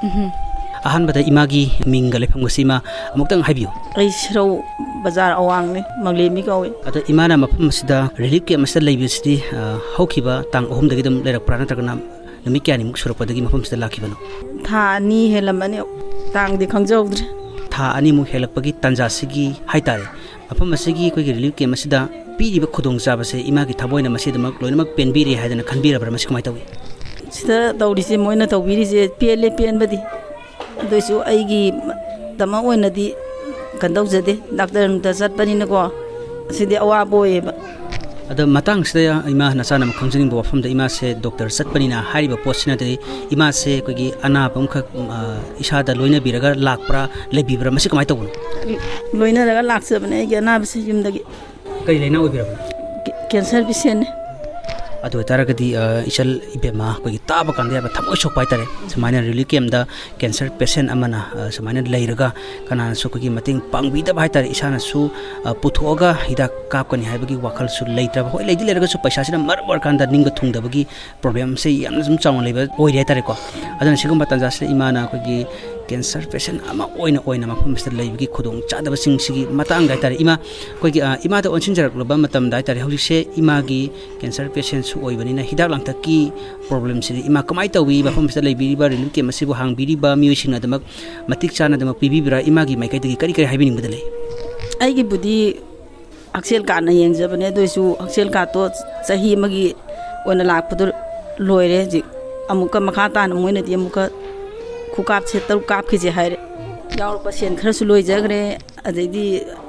ꯑꯍꯥꯟꯕꯗ ꯏꯃꯥꯒꯤ ꯃꯤꯡꯒ ꯂꯩꯐꯝꯒꯁꯤ ꯏꯃꯥ ꯑꯃꯨꯛꯇꯪ ꯍꯥꯏꯕꯤꯌꯨ ꯑꯩ ꯁꯤꯔꯧ ꯕꯖꯥꯔ ꯑꯋꯥꯡꯅꯤ ꯃꯪꯂꯦꯝꯕꯤ ꯀꯧꯏ ꯑꯗꯣ ꯏꯃꯥꯅ ꯃꯐꯝ ꯑꯁꯤꯗ ꯔꯤꯂꯤꯐ ꯀꯦꯝꯞ ꯑꯁꯤꯗ ꯂꯩꯕꯁꯤꯗꯤ ꯍꯧꯈꯤꯕ ꯇꯥꯡ ꯑꯍꯨꯝꯗꯒꯤ ꯑꯗꯨꯝ ꯂꯩꯔꯛꯄ꯭ꯔꯥ ꯅꯠꯇ꯭ꯔꯒꯅ ꯅꯨꯃꯤꯠ ꯀꯌꯥꯅꯤꯃꯨꯛ ꯁꯨꯔꯛꯄꯗꯒꯤ ꯃꯐꯝꯁꯤꯗ ꯂꯥꯛꯈꯤꯕꯅꯣ ꯊꯥ ꯑꯅꯤ ꯍꯦꯜꯂꯝꯃꯅꯤ ꯇꯥꯡꯗꯤ ꯈꯪꯖꯍꯧꯗ꯭ꯔꯦ ꯊꯥ ꯑꯅꯤꯃꯨꯛ ꯍꯦꯜꯂꯛꯄꯒꯤ ꯇꯥꯟꯖꯥꯁꯤꯒꯤ ꯍꯥꯏꯇꯥꯔꯦ ꯃꯐꯝ ꯑꯁꯤꯒꯤ ꯑꯩꯈꯣꯏꯒꯤ ꯔꯤꯂꯤꯐ ꯀꯦꯝꯞ ꯑꯁꯤꯗ ꯄꯤꯔꯤꯕ ꯈꯨꯗꯣꯡꯆꯥꯕꯁꯦ ꯏꯃꯥꯒꯤ ꯊꯃꯣꯏꯅ ꯃꯁꯤꯗꯃꯛ ꯂꯣꯏꯅꯃꯛ ꯄꯦꯟꯕꯤꯔꯦ ꯍꯥꯏꯗꯅ ꯈꯟꯕꯤꯔꯕ꯭ꯔꯥ ꯃꯁꯤ ꯀꯃꯥꯏꯅ ꯇꯧꯏ ꯁꯤꯗ ꯇꯧꯔꯤꯁꯦ ꯃꯣꯏꯅ ꯇꯧꯕꯤꯔꯤꯁꯦ ꯄꯦꯜꯂꯦ ꯄꯦꯟꯕꯗꯤ ꯑꯗꯨꯏꯁꯨ ꯑꯩꯒꯤ ꯗꯃꯛ ꯑꯣꯏꯅꯗꯤ ꯀꯟꯗꯧꯖꯗꯦ ꯗꯥꯛꯇꯔ ꯅꯨꯡꯇ ꯆꯠꯄꯅꯤꯅꯀꯣ ꯁꯤꯗꯤ ꯑꯋꯥꯕ ꯑꯣꯏꯌꯦꯕ ꯑꯗꯣ ꯃꯇꯥꯡꯁꯤꯗ ꯏꯃꯥ ꯅꯆꯥꯅ ꯑꯃꯨꯛ ꯈꯪꯖꯅꯤꯡꯕ ꯋꯥꯐꯝꯗ ꯏꯃꯥꯁꯦ ꯗꯣꯛꯇꯔ ꯆꯠꯄꯅꯤꯅ ꯍꯥꯏꯔꯤꯕ ꯄꯣꯠꯁꯤꯅꯗꯤ ꯏꯃꯥꯁꯦ ꯑꯩꯈꯣꯏꯒꯤ ꯑꯅꯥꯕ ꯑꯃꯈꯛ ꯏꯁꯥꯗ ꯂꯣꯏꯅꯕꯤꯔꯒ ꯂꯥꯛꯄ꯭ꯔꯥ ꯂꯩꯕꯤꯕ꯭ꯔꯥ ꯃꯁꯤ ꯀꯃꯥꯏꯅ ꯇꯧꯕꯅꯣ ꯂꯣꯏꯅꯔꯒ ꯂꯥꯛꯆꯕꯅꯦ ꯑꯩꯒꯤ ꯑꯅꯥꯕꯁꯦ ꯌꯨꯝꯗꯒꯤ ꯀꯔꯤ ꯂꯩꯅꯥ ꯑꯣꯏꯕꯤꯔꯕꯅꯣ ꯀꯦꯟꯁꯔ ꯄꯦꯁꯦꯟꯅꯦ ꯑꯗꯨ ꯑꯣꯏꯇꯥꯔꯒꯗꯤ ꯏꯆꯜ ꯏꯕꯦꯝꯃ ꯑꯩꯈꯣꯏꯒꯤ ꯇꯥꯕ ꯀꯥꯟꯗ ꯌꯥꯝꯅ ꯊꯃꯣꯏ ꯁꯣꯛꯄ ꯍꯥꯏꯇꯥꯔꯦ ꯁꯨꯃꯥꯏꯅ ꯔꯤꯂꯤꯐ ꯀꯦꯝꯞꯇ ꯀꯦꯟꯁꯔ ꯄꯦꯁꯦꯟ ꯑꯃꯅ ꯁꯨꯃꯥꯏꯅ ꯂꯩꯔꯒ ꯀꯅꯥꯅꯁꯨ ꯑꯩꯈꯣꯏꯒꯤ ꯃꯇꯦꯡ ꯄꯥꯡꯕꯤꯗꯕ ꯍꯥꯏꯇꯥꯔꯦ ꯏꯁꯥꯅꯁꯨ ꯄꯨꯊꯣꯛꯑꯒ ꯍꯤꯗꯥꯛ ꯀꯥꯞꯀꯅꯤ ꯍꯥꯏꯕꯒꯤ ꯋꯥꯈꯜꯁꯨ ꯂꯩꯇ꯭ꯔꯕ ꯍꯣꯏ ꯂꯩꯗꯤ ꯂꯩꯔꯒꯁꯨ ꯄꯩꯁꯥꯁꯤꯅ ꯃꯔꯝ ꯑꯣꯏꯔꯀꯥꯟꯗ ꯅꯤꯡꯕ ꯊꯨꯡꯗꯕꯒꯤ ꯄ꯭ꯔꯣꯕ꯭ꯂꯦꯝꯁꯦ ꯌꯥꯝꯅ ꯁꯨꯝ ꯆꯥꯎꯅ ꯂꯩꯕ ꯑꯣꯏꯔꯦ ꯍꯥꯏꯇꯥꯔꯦꯀꯣ ꯑꯗꯨꯅ ꯁꯤꯒꯨꯝꯕ ꯇꯥꯟꯖꯥꯁꯤꯗ ꯏꯃꯥꯅ ꯑꯩꯈꯣꯏꯒꯤ ꯀꯦꯟꯁꯔ ꯄꯦꯁꯦꯟ ꯑꯃ ꯑꯣꯏꯅ ꯑꯣꯏꯅ ꯃꯐꯝ ꯑꯁꯤꯗ ꯂꯩꯕꯒꯤ ꯈꯨꯗꯣꯡ ꯆꯥꯗꯕꯁꯤꯡꯁꯤꯒꯤ ꯃꯇꯥꯡꯗ ꯍꯥꯏꯇꯥꯔꯦ ꯏꯃꯥ ꯑꯩꯈꯣꯏꯒꯤ ꯏꯃꯥꯗ ꯑꯣꯟꯁꯤꯟꯖꯔꯛꯂꯕ ꯃꯇꯝꯗ ꯍꯥꯏꯇꯥꯔꯦ ꯍꯧꯖꯤꯛꯁꯦ ꯏꯃꯥꯒꯤ ꯀꯦꯟꯁꯔ ꯄꯦꯁꯦꯟꯁꯨ ꯑꯣꯏꯕꯅꯤꯅ ꯍꯤꯗꯥꯛ ꯂꯥꯡꯊꯛꯀꯤ ꯄ꯭ꯔꯣꯕ꯭ꯂꯦꯝꯁꯤꯗꯤ ꯏꯃꯥ ꯀꯃꯥꯏꯅ ꯇꯧꯏ ꯃꯐꯝ ꯑꯁꯤꯗ ꯂꯩꯕꯤꯔꯤꯕ ꯔꯤꯂꯤꯐ ꯀꯦꯝꯞ ꯑꯁꯤꯕꯨ ꯍꯥꯡꯕꯤꯔꯤꯕ ꯃꯤꯑꯣꯏꯁꯤꯡꯅꯗꯃꯛ ꯃꯇꯤꯛ ꯆꯥꯅꯗꯃꯛ ꯄꯤꯕꯤꯕ꯭ꯔꯥ ꯏꯃꯥꯒꯤ ꯃꯥꯏꯀꯩꯗꯒꯤ ꯀꯔꯤ ꯀꯔꯤ ꯍꯥꯏꯕꯤꯅꯤꯡꯕꯗ ꯂꯩ ꯑꯩꯒꯤꯕꯨꯗꯤ ꯍꯛꯁꯦꯜ ꯀꯥꯔꯠꯅ ꯌꯦꯡꯖꯕꯅꯦ ꯑꯗꯨꯏꯁꯨ ꯍꯛꯁꯦꯜ ꯀꯥꯔꯠꯇꯣ ꯆꯍꯤ ꯑꯃꯒꯤ ꯑꯣꯏꯅ ꯂꯥꯛꯄꯗꯣ ꯂꯣꯏꯔꯦ ꯍꯧꯖꯤꯛ ꯑꯃꯨꯛꯀ ꯃꯈꯥ ꯇꯥꯅ ꯃꯣꯏꯅꯗꯤ ꯑꯃꯨꯛꯀ ꯈꯨꯀꯥꯞꯁꯦ ꯇꯔꯨꯛ ꯀꯥꯞꯈꯤꯁꯦ ꯍꯥꯏꯔꯦ ꯌꯥꯎꯔꯛꯄ ꯁꯦꯟ ꯈꯔꯁꯨ ꯂꯣꯏꯖꯈ꯭ꯔꯦ ꯑꯗꯩꯗꯤ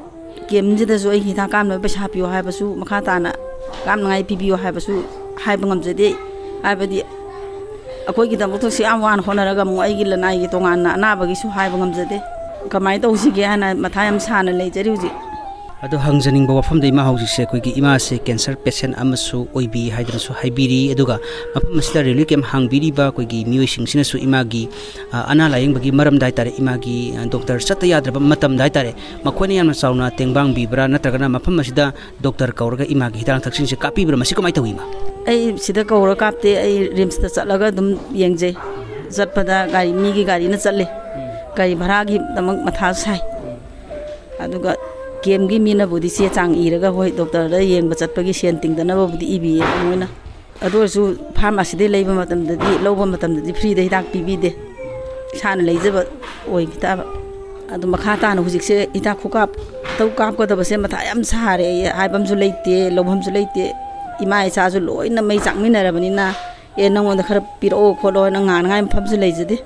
ꯀꯦꯝꯞꯁꯤꯗꯁꯨ ꯑꯩ ꯍꯤꯗꯥꯛ ꯀꯥꯞꯅꯕ ꯄꯩꯁꯥ ꯄꯤꯌꯣ ꯍꯥꯏꯕꯁꯨ ꯃꯈꯥ ꯇꯥꯅ ꯀꯥꯞꯅꯉꯥꯏ ꯄꯤꯕꯤꯌꯣ ꯍꯥꯏꯕꯁꯨ ꯍꯥꯏꯕ ꯉꯝꯖꯗꯦ ꯍꯥꯏꯕꯗꯤ ꯑꯩꯈꯣꯏꯒꯤꯗꯃꯛꯇꯁꯨ ꯌꯥꯝ ꯋꯥꯅ ꯍꯣꯠꯅꯔꯒ ꯑꯃꯨꯛ ꯑꯩꯒꯤ ꯂꯅꯥꯏꯒꯤ ꯇꯣꯉꯥꯟꯅ ꯑꯅꯥꯕꯒꯤꯁꯨ ꯍꯥꯏꯕ ꯉꯝꯖꯗꯦ ꯀꯃꯥꯏꯅ ꯇꯧꯁꯤꯒꯦ ꯍꯥꯏꯅ ꯃꯊꯥ ꯌꯥꯝ ꯁꯥꯅ ꯂꯩꯖꯔꯤ ꯍꯧꯖꯤꯛ ꯑꯗꯣ ꯍꯪꯖꯅꯤꯡꯕ ꯋꯥꯐꯝꯗ ꯏꯃꯥ ꯍꯧꯖꯤꯛꯁꯦ ꯑꯩꯈꯣꯏꯒꯤ ꯏꯃꯥꯁꯦ ꯀꯦꯟꯁꯔ ꯄꯦꯁꯦꯟ ꯑꯃꯁꯨ ꯑꯣꯏꯕꯤ ꯍꯥꯏꯗꯅꯁꯨ ꯍꯥꯏꯕꯤꯔꯤ ꯑꯗꯨꯒ ꯃꯐꯝ ꯑꯁꯤꯗ ꯔꯤꯂꯤꯐ ꯀꯦꯝꯞ ꯍꯥꯡꯕꯤꯔꯤꯕ ꯑꯩꯈꯣꯏꯒꯤ ꯃꯤꯑꯣꯏꯁꯤꯡꯁꯤꯅꯁꯨ ꯏꯃꯥꯒꯤ ꯑꯅꯥ ꯂꯥꯌꯦꯡꯕꯒꯤ ꯃꯔꯝꯗ ꯍꯥꯏꯇꯥꯔꯦ ꯏꯃꯥꯒꯤ ꯗꯣꯛꯇꯔ ꯆꯠꯇ ꯌꯥꯗ꯭ꯔꯕ ꯃꯇꯝꯗ ꯍꯥꯏꯇꯥꯔꯦ ꯃꯈꯣꯏꯅ ꯌꯥꯝꯅ ꯆꯥꯎꯅ ꯇꯦꯡꯕꯥꯡꯕꯤꯕ꯭ꯔꯥ ꯅꯠꯇ꯭ꯔꯒꯅ ꯃꯐꯝ ꯑꯁꯤꯗ ꯗꯣꯛꯇꯔ ꯀꯧꯔꯒ ꯏꯃꯥꯒꯤ ꯍꯤꯗꯥꯛ ꯂꯥꯡꯊꯛꯁꯤꯡꯁꯦ ꯀꯥꯞꯄꯤꯕ꯭ꯔꯥ ꯃꯁꯤ ꯀꯃꯥꯏꯅ ꯇꯧꯏ ꯏꯃꯥ ꯑꯩ ꯁꯤꯗ ꯀꯧꯔ ꯀꯥꯞꯇꯦ ꯑꯩ ꯔꯤꯝꯁꯇ ꯆꯠꯂꯒ ꯑꯗꯨꯝ ꯌꯦꯡꯖꯩ ꯆꯠꯄꯗ ꯒꯥꯔꯤ ꯃꯤꯒꯤ ꯒꯥꯔꯤꯅ ꯆꯠꯂꯦ ꯒꯥꯔꯤ ꯚꯔꯥꯒꯤꯗꯃꯛ ꯃꯊꯥ ꯁꯥꯏ ꯑꯗꯨꯒ ꯀꯦꯝꯞꯒꯤ ꯃꯤꯅꯕꯨꯗꯤ ꯆꯦ ꯆꯥꯡ ꯏꯔꯒ ꯍꯣꯏ ꯗꯣꯛꯇꯔꯗ ꯌꯦꯡꯕ ꯆꯠꯄꯒꯤ ꯁꯦꯟ ꯇꯤꯡꯗꯅꯕꯕꯨꯗꯤ ꯏꯕꯤꯌꯦ ꯃꯣꯏꯅ ꯑꯗꯨ ꯑꯣꯏꯔꯁꯨ ꯐꯥꯔꯃꯥꯁꯤꯗꯩ ꯂꯩꯕ ꯃꯇꯝꯗꯗꯤ ꯂꯧꯕ ꯃꯇꯝꯗꯗꯤ ꯐ꯭ꯔꯤꯗ ꯍꯤꯗꯥꯛ ꯄꯤꯕꯤꯗꯦ ꯏꯁꯥꯅ ꯂꯩꯖꯕ ꯑꯣꯏꯈꯤꯇꯥꯕ ꯑꯗꯨ ꯃꯈꯥ ꯇꯥꯅ ꯍꯧꯖꯤꯛꯁꯦ ꯍꯤꯗꯥꯛ ꯈꯨꯀꯥꯞ ꯇꯧ ꯀꯥꯞꯀꯗꯕꯁꯦ ꯃꯊꯥ ꯌꯥꯝ ꯁꯥꯔꯦ ꯍꯥꯏꯕꯝꯁꯨ ꯂꯩꯇꯦ ꯂꯧꯐꯝꯁꯨ ꯂꯩꯇꯦ ꯏꯃꯥ ꯏꯆꯥꯁꯨ ꯂꯣꯏꯅ ꯃꯩ ꯆꯥꯛꯃꯤꯟꯅꯔꯕꯅꯤꯅ ꯑꯦ ꯅꯪꯉꯣꯟꯗ ꯈꯔ ꯄꯤꯔꯛꯑꯣ ꯈꯣꯠꯂꯣ ꯅꯪ ꯉꯥꯡꯅꯉꯥꯏ ꯃꯐꯝꯁꯨ ꯂꯩꯖꯗꯦ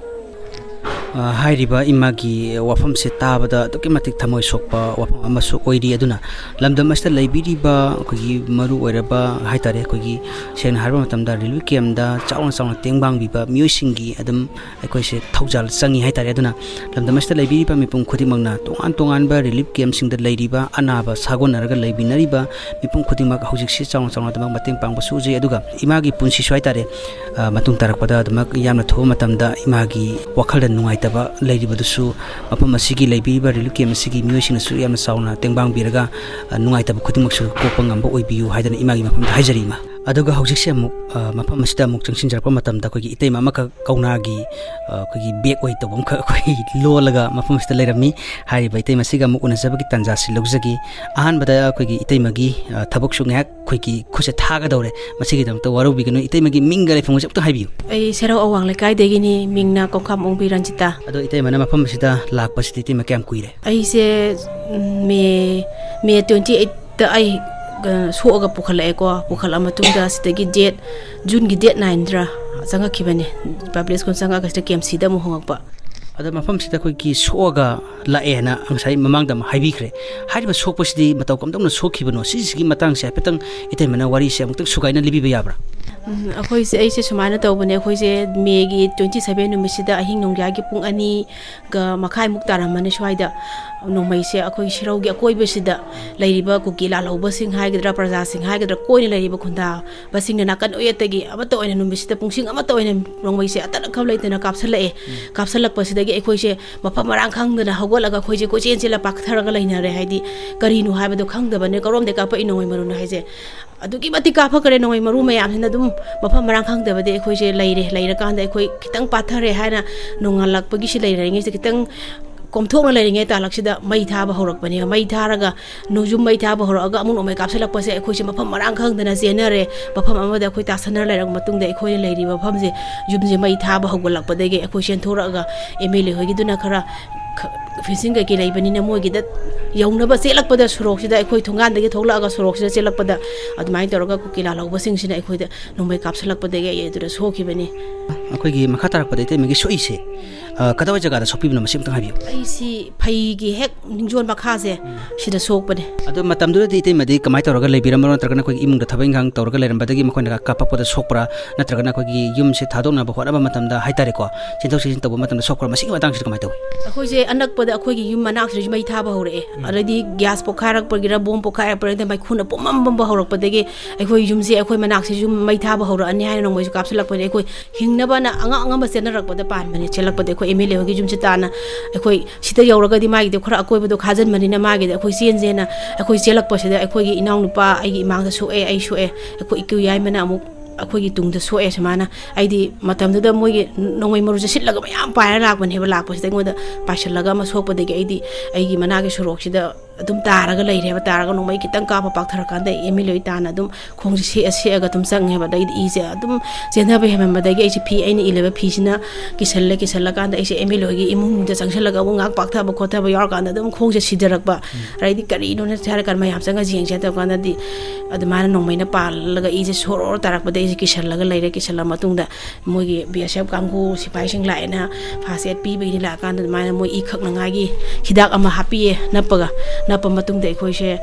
ꯍꯥꯏꯔꯤꯕ ꯏꯃꯥꯒꯤ ꯋꯥꯐꯝꯁꯦ ꯇꯥꯕꯗ ꯑꯗꯨꯛꯀꯤ ꯃꯇꯤꯛ ꯊꯃꯣꯏ ꯁꯣꯛꯄ ꯋꯥꯐꯝ ꯑꯃꯁꯨ ꯑꯣꯏꯔꯤ ꯑꯗꯨꯅ ꯂꯝꯗꯝ ꯑꯁꯤꯗ ꯂꯩꯕꯤꯔꯤꯕ ꯑꯩꯈꯣꯏꯒꯤ ꯃꯔꯨ ꯑꯣꯏꯔꯕ ꯍꯥꯏꯇꯥꯔꯦ ꯑꯩꯈꯣꯏꯒꯤ ꯁꯦꯡꯅ ꯍꯥꯏꯕ ꯃꯇꯝꯗ ꯔꯤꯂꯤꯐ ꯀꯦꯝꯞꯇ ꯆꯥꯎꯅ ꯆꯥꯎꯅ ꯇꯦꯡꯕꯥꯡꯕꯤꯕ ꯃꯤꯑꯣꯏꯁꯤꯡꯒꯤ ꯑꯗꯨꯝ ꯑꯩꯈꯣꯏꯁꯦ ꯊꯧꯖꯥꯜ ꯆꯪꯉꯤ ꯍꯥꯏꯇꯥꯔꯦ ꯑꯗꯨꯅ ꯂꯝꯗꯝ ꯑꯁꯤꯗ ꯂꯩꯕꯤꯔꯤꯕ ꯃꯤꯄꯨꯝ ꯈꯨꯗꯤꯡꯃꯛꯅ ꯇꯣꯉꯥꯟ ꯇꯣꯉꯥꯟꯕ ꯔꯤꯂꯤꯐ ꯀꯦꯝꯞꯁꯤꯡꯗ ꯂꯩꯔꯤꯕ ꯑꯅꯥꯕ ꯁꯥꯒꯣꯟꯅꯔꯒ ꯂꯩꯃꯤꯟꯅꯔꯤꯕ ꯃꯤꯄꯨꯝ ꯈꯨꯗꯤꯡꯃꯛ ꯍꯧꯖꯤꯛꯁꯤ ꯆꯥꯎꯅ ꯆꯥꯎꯅꯗꯃꯛ ꯃꯇꯦꯡ ꯄꯥꯡꯕꯁꯨ ꯎꯖꯩ ꯑꯗꯨꯒ ꯏꯃꯥꯒꯤ ꯄꯨꯟꯁꯤꯁꯨ ꯍꯥꯏꯇꯥꯔꯦ ꯃꯇꯨꯡ ꯇꯥꯔꯛꯄꯗ ꯑꯗꯨꯃꯛ ꯌꯥꯝꯅ ꯊꯨꯕ ꯃꯇꯝꯗ ꯏꯃꯥꯒꯤ ꯋꯥꯈꯜꯗ ꯅꯨꯡꯉꯥꯏꯇꯕ ꯂꯩꯔꯤꯕꯗꯨꯁꯨ ꯃꯐꯝ ꯑꯁꯤꯒꯤ ꯂꯩꯕꯤꯔꯤꯕ ꯔꯤꯂꯤꯐ ꯀꯦꯝꯞ ꯑꯁꯤꯒꯤ ꯃꯤꯑꯣꯏꯁꯤꯡꯅꯁꯨ ꯌꯥꯝꯅ ꯆꯥꯎꯅ ꯇꯦꯡꯕꯥꯡꯕꯤꯔꯒ ꯅꯨꯡꯉꯥꯏꯇꯕ ꯈꯨꯗꯤꯡꯃꯛꯁꯨ ꯀꯣꯛꯄ ꯉꯝꯕ ꯑꯣꯏꯕꯤꯌꯨ ꯍꯥꯏꯗꯅ ꯏꯃꯥꯒꯤ ꯃꯐꯝꯗ ꯍꯥꯏꯖꯔꯤ ꯏꯃꯥ aduga hojikse amuk mafam asida amuk changsin jarpa matamda khoi itei mama ka kauna gi khoi bek oi tobom kha khoi lolaga mafam asida leirami hai bai itei masiga amuk unasaba gi tanja silogzagi ahan bada khoi gi itei magi thabok su ngak khoi gi khuse thaga dawre masigi damta waru bigano itei magi minga le phangse apta haibi ai serau awang le kai degi ni mingna kokam ongbi ranjita ado itei mana mafam asida lakpa siti ma kyam kuire ai se me me twenty-eight ta ai soga pukhala eko pukhala matunda sitagi date june gi date nine dra sanga khibane public kon sanga ka kem sida mo hongakpa ada mafam sida khoi ki soga la ena angsai mamang dam haibi khre haiba sokpa sidi mataw kamdong na sokhibano sigi matang se petang itei mana wari se amuk sugaina libi yabra akhoi se ai se sumana tawbane akhoi se megi twenty-seven numisida ahing nongya gi pung ani ga makhai muk taramane swaida nongmai se akhoi shirau gi akoi besida lairiba kuki la loba sing hai gedra praja sing hai gedra koi lairiba khunda basing na kan oyetagi amata oina numisida pungsing amata oina nongmai se atana khab laitena kapsalae kapsalak pasidagi akhoi se mafa marang khangdana hogolaga khoi je ko chen chela paktharaga laina re haidi karinu haibado khangdabane karom de ka pa inoi maruna haise adugi mati ka phakare noi maru mayam hina dum mafam marang khangdabade akhoi je laire laira kanda akhoi kitang pathare haina nongalak pagi si laire ngi se kitang komthok na laire nge talak sida mai tha ba horak bani mai tharaga nojum mai tha ba horaga amun omai kapsalak pase akhoi se mafam marang khangdana jenare mafam amada akhoi ta sanar laira matung de akhoi lairi mafam je jum je mai tha ba hogolak padege akhoi sen thoraga emele hogi duna khara fishing के लिए बनी ना मोगी दत यौना बस चेलक पदा सुरोक सिदा एखोई थोंगान दगे थोगलागा सुरोक सिदा चेलक पदा अदमाई तोरगा कुकिला लौब सिंग सिना एखोई द नोंबै कापसलक पदेगे ये दुरा सोखि बनी अखोई गी मखा तारक पदे ते मेगी सोई से कदवा जगह दा सोपि बना मसिम तंग हाबियो आई सी फई गी हेक निंजोन मखा से सिदा सोक पदे अदो मतम दुरा दिते मदि कमाई तोरगा लेबिरम नत्रगना कोई इमुंग द थबैंग हंग तोरगा लेरम बदगी मखोना कापा पदा सोकपरा नत्रगना कोई युम से थादोना बखोना मतम दा हाइतारे को चिंतौ सिन तब मतम सोकपरा मसिग मतंग सिद कमाई तौ अखोई जे अनक पदा अखोई गी युम मनाक से मई थाबा होरे अरदी गैस पोखारक परगिरा बोम पोखार परदे मै खुना पोमम बम होरक पदगे अखोई युम से अखोई मनाक से युम मई थाबा होर अनि हाय नोंमै कापसलक पदे अखोई हिंगनबा ना अंगा अंगा बसेन रक पदे पान बने चलक पदे अखोई एमएलए होगी युम से ताना अखोई सिता यौरगदी मागी दे खरा अखोई बदो खाजन मनिना मागी दे अखोई चेन जेना अखोई चलक पसेदे अखोई गी इनाउ नुपा आगी इमांग दा सोए आई सोए अखोई इकु याय मना अमुक अखोई तुंग दा सोए समाना आइदी मतम दुदा मोगी नोंमै मरु जसिलगा मयाम पायरा लाकबने हेबा लाकपसिदे ngoda पाइसलगा म सोपदेगे आइदी आइगी मनागे सुरोक्सिदा adum taraga leire ba taraga no mai kitang ka pa pakthar kan da emiloi tan adum khongji se ase aga tum sang he ba dai ise adum jena be hem ba dai ge phi aini eleven phi sina kiselle kisalla kan da ise emiloi gi imung da changsala ga ngak paktha ba khotha ba yor kan da adum khongje sidarak ba rai di kari no ne thar kan mai ham sanga jeng ja ta kan da di adumana no mai na pal laga ise soror tarak ba dai ise kisalla ga leire kisalla matung da moi gi bsf kanggu sipai sing lai na phaset pi be ni la kan da mai moi i khak na nga gi hidak ama happy napaga napa matung de khoi se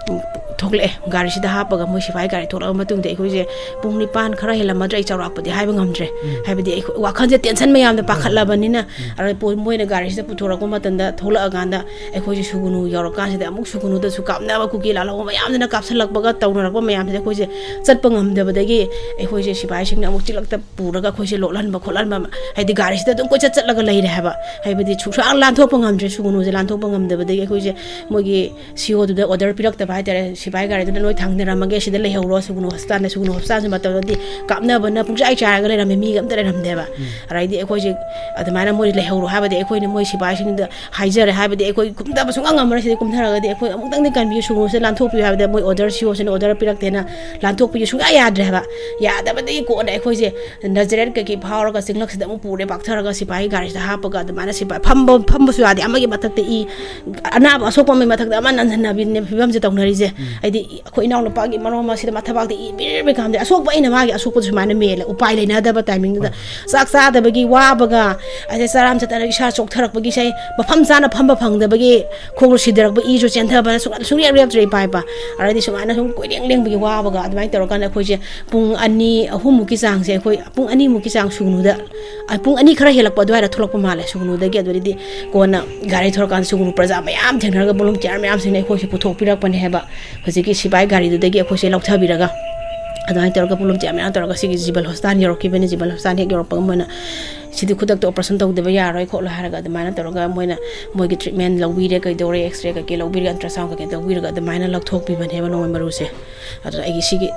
thokle gari sida hapaga moi sifai gari thokla matung de khoi se pung ni pan khara hela madrai chawrak padi haiba ngamdre haiba de wa khan je tension mayam da pakhatla banina ara po moi na gari sida puthora ko matan da thola aganda e khoi se sugunu yoraka sida amuk sugunu da su kapna ba kuki la lo mayam na kapsalak baga tawna ba mayam de khoi se chatpa ngamda ba dagi e khoi se sifai sing na amuk chilak ta puraga khoi se lolan ba kholan ba hai di gari sida dum ko chat chat laga lai re haba haiba di chusang lan thok pa ngamdre sugunu je lan thok pa ngamda ba dagi khoi se moi gi CO दुदा ऑर्डर पिरक तब हाइतारे सिपाही गाड़ी दुदा लोई थांगने रमगे सिदा लेहौरो सुगुनु हस्तान ने सुगुनु हस्तान से मतदी कापना बना पुंगजाई चारगा ले रमे मी गमते रमदेबा राइदी एखोइ जे अदमाना मोरि लेहौरो हाबदे एखोइ ने मोइ सिपाही सिंग द हाइजर हाबदे एखोइ कुमदा बसुंग अंगमर से कुमथारगदे एखोइ अमुक्तंग ने कानबि सुगुनु से लानथोक पि हाबदे मोइ ऑर्डर सीओ से ऑर्डर पिरक देना लानथोक पि सुंगा याद्रे हाबा यादबदे को दे एखोइ जे नजरेट के की भावरगा सिंगलक से दमु पुरे पाक्थरगा सिपाही गाड़ी से हापगा अदमाना सिपाही फम फम बसु यादे अमगे मथकते ई अनाब असोपम मे मथकते अमन नबिन फिबम जे तौनरी जे आइदी अखोइ नाउ नपागी मरोमा सिदा माथाबाग दे बिर बे कामदे असोक बाइना मागी असोक पु सुमाना मेले उपाय लेना दबा टाइमिंग दा साक सा दबगी वाबगा आसे साराम चतन इशा चोकथरक बगी सै बफम साना फम फंग दबगी खोगु सिदरक ब ई जो चेंथबा सुंग सुंग रेप ट्रे पाइ पा आरादी सुमाना सुंग कोइलेंग लेंग बगी वाबगा अदमाइ तौरकान अखोइ जे पुंग अनि अहुम मुकी चांग से अखोइ पुंग अनि मुकी चांग सुगनु दा पुंग अनि खरा हेलक पदवारा थोलक माले सुगनु दगी अदवरिदी कोना गाड़ी थोरकान सुगनु प्रजा मयाम थेनरगा बोलुम चार मयाम सिने अखोइ पुथोक पिरकपने हेबा हजिकी सिपाही गाड़ी दुदगी अखोइ लौथबिरगा अदमाइ तौरगा पुलुम चार मयाम तौरगा सिगी जिबल हस्तान यरकिबने जिबल हस्तान हेक यरपग मोना सिदी खुदक तो ऑपरेशन तौदबा यारोय खोलो हारगा अदमाइना तौरगा मोइना मोइगी ट्रीटमेंट लौबिरे कइदोरे एक्सरे का के लौबिरे अल्ट्रासाउंड का के तौबिरगा अदमाइना लौथोक पिबने हेबा नोय मरुसे अदरा आइगी सिगी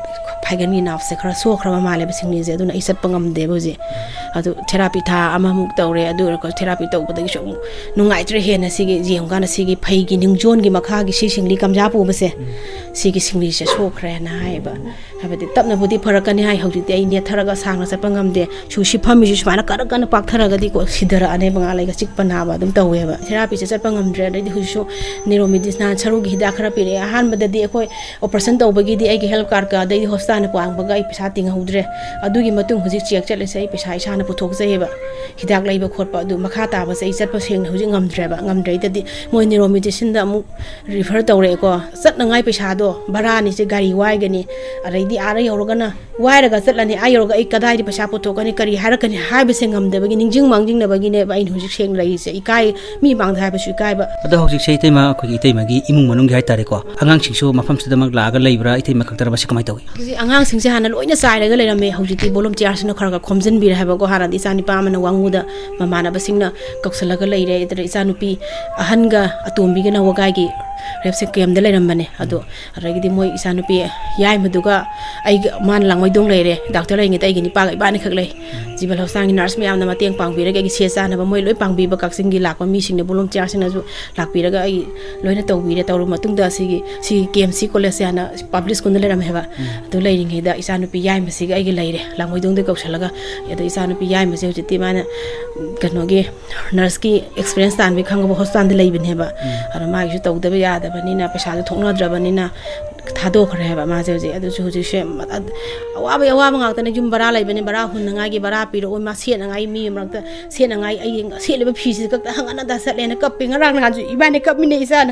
ꯐꯥꯏꯒꯟꯒꯤ ꯅꯥꯞꯁꯦ ꯈꯔ ꯁꯣꯛꯈ꯭ꯔꯕ ꯃꯥꯜꯂꯦꯕ ꯁꯤꯡꯂꯤꯁꯦ ꯑꯗꯨꯅ ꯑꯩ ꯆꯠꯄ ꯉꯝꯗꯦꯕ ꯍꯧꯖꯤꯛ ꯑꯗꯨ ꯊꯦꯔꯥꯄꯤ ꯊꯥ ꯑꯃꯃꯨꯛ ꯇꯧꯔꯦ ꯑꯗꯨ ꯑꯣꯏꯔꯒ ꯊꯦꯔꯥꯄꯤ ꯇꯧꯕꯗꯒꯤꯁꯨ ꯑꯃꯨꯛ ꯅꯨꯡꯉꯥꯏꯇ꯭ꯔꯦ ꯍꯦꯟꯅ ꯁꯤꯒꯤ ꯌꯦꯡꯉꯀꯥꯟꯗ ꯁꯤꯒꯤ ꯐꯩꯒꯤ ꯅꯤꯡꯖꯣꯟꯒꯤ ꯃꯈꯥꯒꯤ ꯁꯤ ꯁꯤꯡꯂꯤ ꯀꯝꯖꯥ ꯄꯨꯕꯁꯦ ꯁꯤꯒꯤ ꯁꯤꯡꯂꯤꯁꯦ ꯁꯣꯛꯈ꯭ꯔꯦꯅ ꯍꯥꯏꯌꯦꯕ ꯍꯥꯏꯕꯗꯤ ꯇꯞꯅꯕꯨꯗꯤ ꯐꯔꯛꯀꯅꯤ ꯍꯥꯏ ꯍꯧꯖꯤꯛꯇꯤ ꯑꯩ ꯅꯦꯠꯊꯔꯒ ꯁꯥꯡꯅ ꯆꯠꯄ ꯉꯝꯗꯦ ꯁꯨ ꯁꯤ ꯐꯝꯃꯤꯁꯨ ꯁꯨꯃꯥꯏꯅ ꯀꯟꯅ ꯀꯟꯅ ꯄꯥꯛꯊꯔꯒꯗꯤꯀꯣ ꯁꯤꯙꯔꯛꯑꯅꯦꯕ ꯉꯥ ꯂꯩꯒ ꯆꯤꯛꯄ ꯅꯥꯕ ꯑꯗꯨꯝ ꯇꯧꯋꯦꯕ ꯊꯦꯔꯥꯄꯤꯁꯦ ꯆꯠꯄ ꯉꯝꯗ꯭ꯔꯦ ꯑꯗꯩꯗꯤ ꯍꯧꯖꯤꯛꯁꯨ ꯅꯤꯔꯣꯃꯦꯗꯤꯁꯅ ꯁꯔꯨꯒꯤ ꯍꯤꯗꯥꯛ ꯈꯔ ꯄꯤꯔꯛꯑꯦ ꯑꯍꯥꯟꯕꯗꯗꯤ ꯑꯩꯈꯣꯏ ꯑꯣꯄꯔꯦꯁꯟ ꯇꯧꯕꯒꯤꯗꯤ ꯑꯩꯒꯤ ꯍꯦꯜꯊ ꯀꯥꯔꯗꯀ ꯑꯗꯩꯗꯤ ꯍꯣꯁꯄꯤꯇꯥꯜꯅ ꯄꯥꯡꯕꯒ ꯑꯩ ꯄꯩꯁꯥ ꯇꯤꯡꯍꯧꯗ꯭ꯔꯦ ꯑꯗꯨꯒꯤ ꯃꯇꯨꯡ ꯍꯧꯖꯤꯛ ꯆꯦꯛ ꯆꯠꯂꯤꯁꯦ ꯑꯩ ꯄꯩꯁꯥ ꯏꯁꯥꯅ ꯄꯨꯊꯣꯛꯆꯩꯌꯦꯕ ꯍꯤꯗꯥꯛ ꯂꯩꯕ ꯈꯣꯠꯄ ꯑꯗꯨ ꯃꯈꯥ ꯇꯥꯕꯁꯦ ꯑꯩ ꯆꯠꯄ ꯁꯦꯡꯅ ꯍꯧꯖꯤꯛ ꯉꯝꯗ꯭ꯔꯦꯕ ꯉꯝꯗ꯭ꯔꯩꯗꯗꯤ ꯃꯣꯏ ꯅꯤꯔꯣꯃꯦꯗꯤꯁꯤꯟꯗ ꯑꯃꯨꯛ ꯔꯤꯐꯔ ꯇꯧꯔꯛꯑꯦꯀꯣ ꯆꯠꯅꯉꯥꯏ ꯄꯩꯁꯥꯗꯣ ꯚꯔꯥꯅꯤꯁꯦ ꯒꯥꯔꯤ ꯋꯥꯏꯒꯅꯤ ꯑꯗꯩꯗꯤ ꯑꯥꯗ ꯌꯧꯔꯒꯅ ꯋꯥꯏꯔꯒ ꯆꯠꯂꯅꯤ ꯑꯥ ꯌꯧꯔꯒ ꯑꯩ ꯀꯗꯥꯏꯗ ꯄꯩꯁꯥ ꯄꯨꯊꯣꯛꯀꯅꯤ ꯀꯔꯤ ꯍꯥꯏꯔꯛꯀꯅꯤ ꯍꯥꯏꯕꯁꯦ ꯉꯝꯗꯕꯒꯤ ꯅꯤꯡꯁꯤꯡ ꯃꯥꯡꯖꯤꯡꯅꯕꯒꯤꯅꯦꯕ ꯑꯩꯅ ꯍꯧꯖꯤꯛ ꯁꯦꯡꯅ ꯂꯩꯔꯤꯁꯦ ꯏꯀꯥꯏ ꯃꯤ ꯃꯥꯡꯗ ꯍꯥꯏꯕꯁꯨ ꯏꯀꯥꯏꯕ ꯑꯗꯣ ꯍꯧꯖꯤꯛꯁꯦ ꯏꯇꯩꯃ ꯑꯩꯈꯣꯏꯒꯤ ꯏꯇꯩꯃꯒꯤ ꯏꯃꯨꯡ ꯃꯅꯨꯡꯒꯤ ꯍꯥꯏꯇꯥꯔꯦꯀꯣ ꯑꯉꯥꯡꯁꯤꯡꯁꯨ ꯃꯐꯝꯁꯤꯗꯃꯛ ꯂꯥꯛꯑꯒ ꯂꯩꯕ꯭ꯔꯥ ꯏꯇꯩꯃ ꯈꯛꯇꯔ ꯃꯁꯤ ꯀꯃꯥꯏꯅ ꯇꯧꯏ ꯍꯧꯖꯤꯛ ꯑꯉꯥꯡꯁꯤꯡꯁꯦ ꯍꯥꯟꯅ ꯂꯣꯏꯅ ꯆꯥꯏꯔꯒ ꯂꯩꯔꯝꯃꯦ ꯍꯧꯖꯤꯛꯇꯤ ꯚꯣꯂꯨꯟꯇꯤꯌꯥꯔꯁꯤꯅ ꯈꯔ ꯈꯔ ꯈꯣꯝꯖꯤꯟꯕꯤꯔꯦ ꯍꯥꯏꯕꯀꯣ ꯍꯥꯟꯅꯗꯤ ꯏꯆꯥ ꯅꯨꯄꯥ ꯑꯃꯅ ꯋꯥꯡꯉꯨꯗ ꯃꯃꯥꯟꯅꯕꯁꯤꯡꯅ ꯀꯧꯁꯜꯂꯒ ꯂꯩꯔꯦ ꯑꯗꯨꯗ ꯏꯆꯥ ꯅꯨꯄꯤ ꯑꯍꯟꯒ ꯑꯇꯣꯝꯕꯤꯒꯅ ꯋꯥꯒꯥꯏꯒꯤ ꯔꯦꯞꯁꯦ ꯀꯦꯝꯗ ꯂꯩꯔꯝꯕꯅꯦ ꯑꯗꯣ ꯑꯗꯒꯤꯗꯤ ꯃꯣꯏ ꯏꯆꯥ ꯅꯨꯄꯤ ꯌꯥꯏꯃꯗꯨꯒ ꯑꯩꯒ ꯃꯥꯅ ꯂꯥꯡꯃꯩꯗꯣꯡ ꯂꯩꯔꯦ ꯗꯥꯛꯇꯔ ꯂꯩꯉꯩꯗ ꯑꯩꯒꯤ ꯅꯤꯄꯥꯒ ꯏꯕꯥꯅꯤꯈꯛ ꯂꯩ ꯖꯤꯕꯜ ꯍꯣꯁꯄꯤꯇꯥꯜꯒꯤ ꯅꯔꯁ ꯃꯌꯥꯝꯅ ꯃꯇꯦꯡ ꯄꯥꯡꯕꯤꯔꯒ ꯑꯩꯒꯤ ꯁꯦ ꯆꯥꯅꯕ ꯃꯣꯏ ꯂꯣꯏ ꯄꯥꯡꯕꯤꯕ ꯀꯛꯆꯤꯡꯒꯤ ꯂꯥꯛꯄ ꯃꯤꯁꯤꯡꯅ ꯚꯣꯂꯨꯟꯇꯤꯌꯥꯔꯁꯤꯡꯅꯁꯨ ꯂꯥꯛꯄꯤꯔꯒ ꯑꯩ ꯂꯣꯏꯅ ꯇꯧꯕꯤꯔꯦ ꯇꯧꯔꯕ ꯃꯇꯨꯡꯗ ꯁꯤꯒꯤ ꯁꯤꯒꯤ ꯀꯦ ꯑꯦꯝ ꯁꯤ ꯀꯣꯂꯦꯖꯁꯦ ꯍꯥꯟꯅ ꯄꯥꯕ꯭ꯂꯤꯛ ꯁ꯭ꯀꯨꯜꯗ ꯂꯩꯔꯝꯃꯦꯕ ꯑꯗꯨ ꯂꯩꯔꯤꯉꯩꯗ ꯏꯆꯥ ꯅꯨꯄꯤ ꯌꯥꯏꯃꯁꯤꯒ ꯑꯩꯒꯤ ꯂꯩꯔꯦ ꯂꯥꯡꯃꯩꯗꯣꯡꯗ ꯀꯧꯁꯜꯂꯒ ꯑꯗꯣ ꯏꯆꯥ ꯅꯨꯄꯤ ꯌꯥꯏꯃꯁꯦ ꯍꯧꯖꯤꯛꯇꯤ ꯃꯥꯅ ꯀꯩꯅꯣꯒꯤ ꯅꯔꯁꯀꯤ ꯑꯦꯛꯁꯄꯤꯔꯤꯌꯦꯟꯁ ꯇꯥꯟꯕꯒꯤ ꯈꯪꯉꯕ ꯍꯣꯁꯄꯤꯇꯥꯜꯗ ꯂꯩꯕꯅꯦꯕ ꯑꯗꯣ ꯃꯥꯒꯤꯁꯨ ꯇꯧꯗꯕ ꯌꯥꯗꯕꯅꯤꯅ ꯄꯩꯁꯥꯗꯣ ꯊꯣꯛꯅꯗ꯭ꯔꯕꯅꯤꯅ ꯊꯥꯗꯣꯛꯈ꯭ꯔꯦ ꯍꯥꯏꯕ ꯃꯥꯁꯦ ꯍꯧꯖꯤꯛ ꯑꯗꯨꯁꯨ ꯍꯧꯖꯤꯛꯁꯦ ꯑꯋꯥꯕ ꯑꯋꯥꯕ ꯉꯥꯛꯇꯅꯦ ꯌꯨꯝ ꯕꯔꯥ ꯂꯩꯕꯅꯤ ꯕꯔꯥ ꯍꯨꯟꯅꯉꯥꯏꯒꯤ ꯕꯔꯥ ꯄꯤꯔꯛꯑꯣ ꯃꯥ ꯁꯦꯠꯅꯉꯥꯏ ꯃꯤ ꯃꯔꯛꯇ ꯁꯦꯠꯅꯉꯥꯏ ꯑꯩ ꯁꯦꯠꯂꯤꯕ ꯐꯤꯁꯤ ꯈꯛꯇ ꯍꯪꯒꯠ ꯍꯟꯗ ꯆꯠꯂꯦꯅ ꯀꯞꯄꯦ ꯉꯔꯥꯡ ꯅꯍꯥꯟꯁꯨ ꯏꯕꯥꯅꯤ ꯀꯞꯃꯤꯟꯅꯩ ꯏꯆꯥꯅ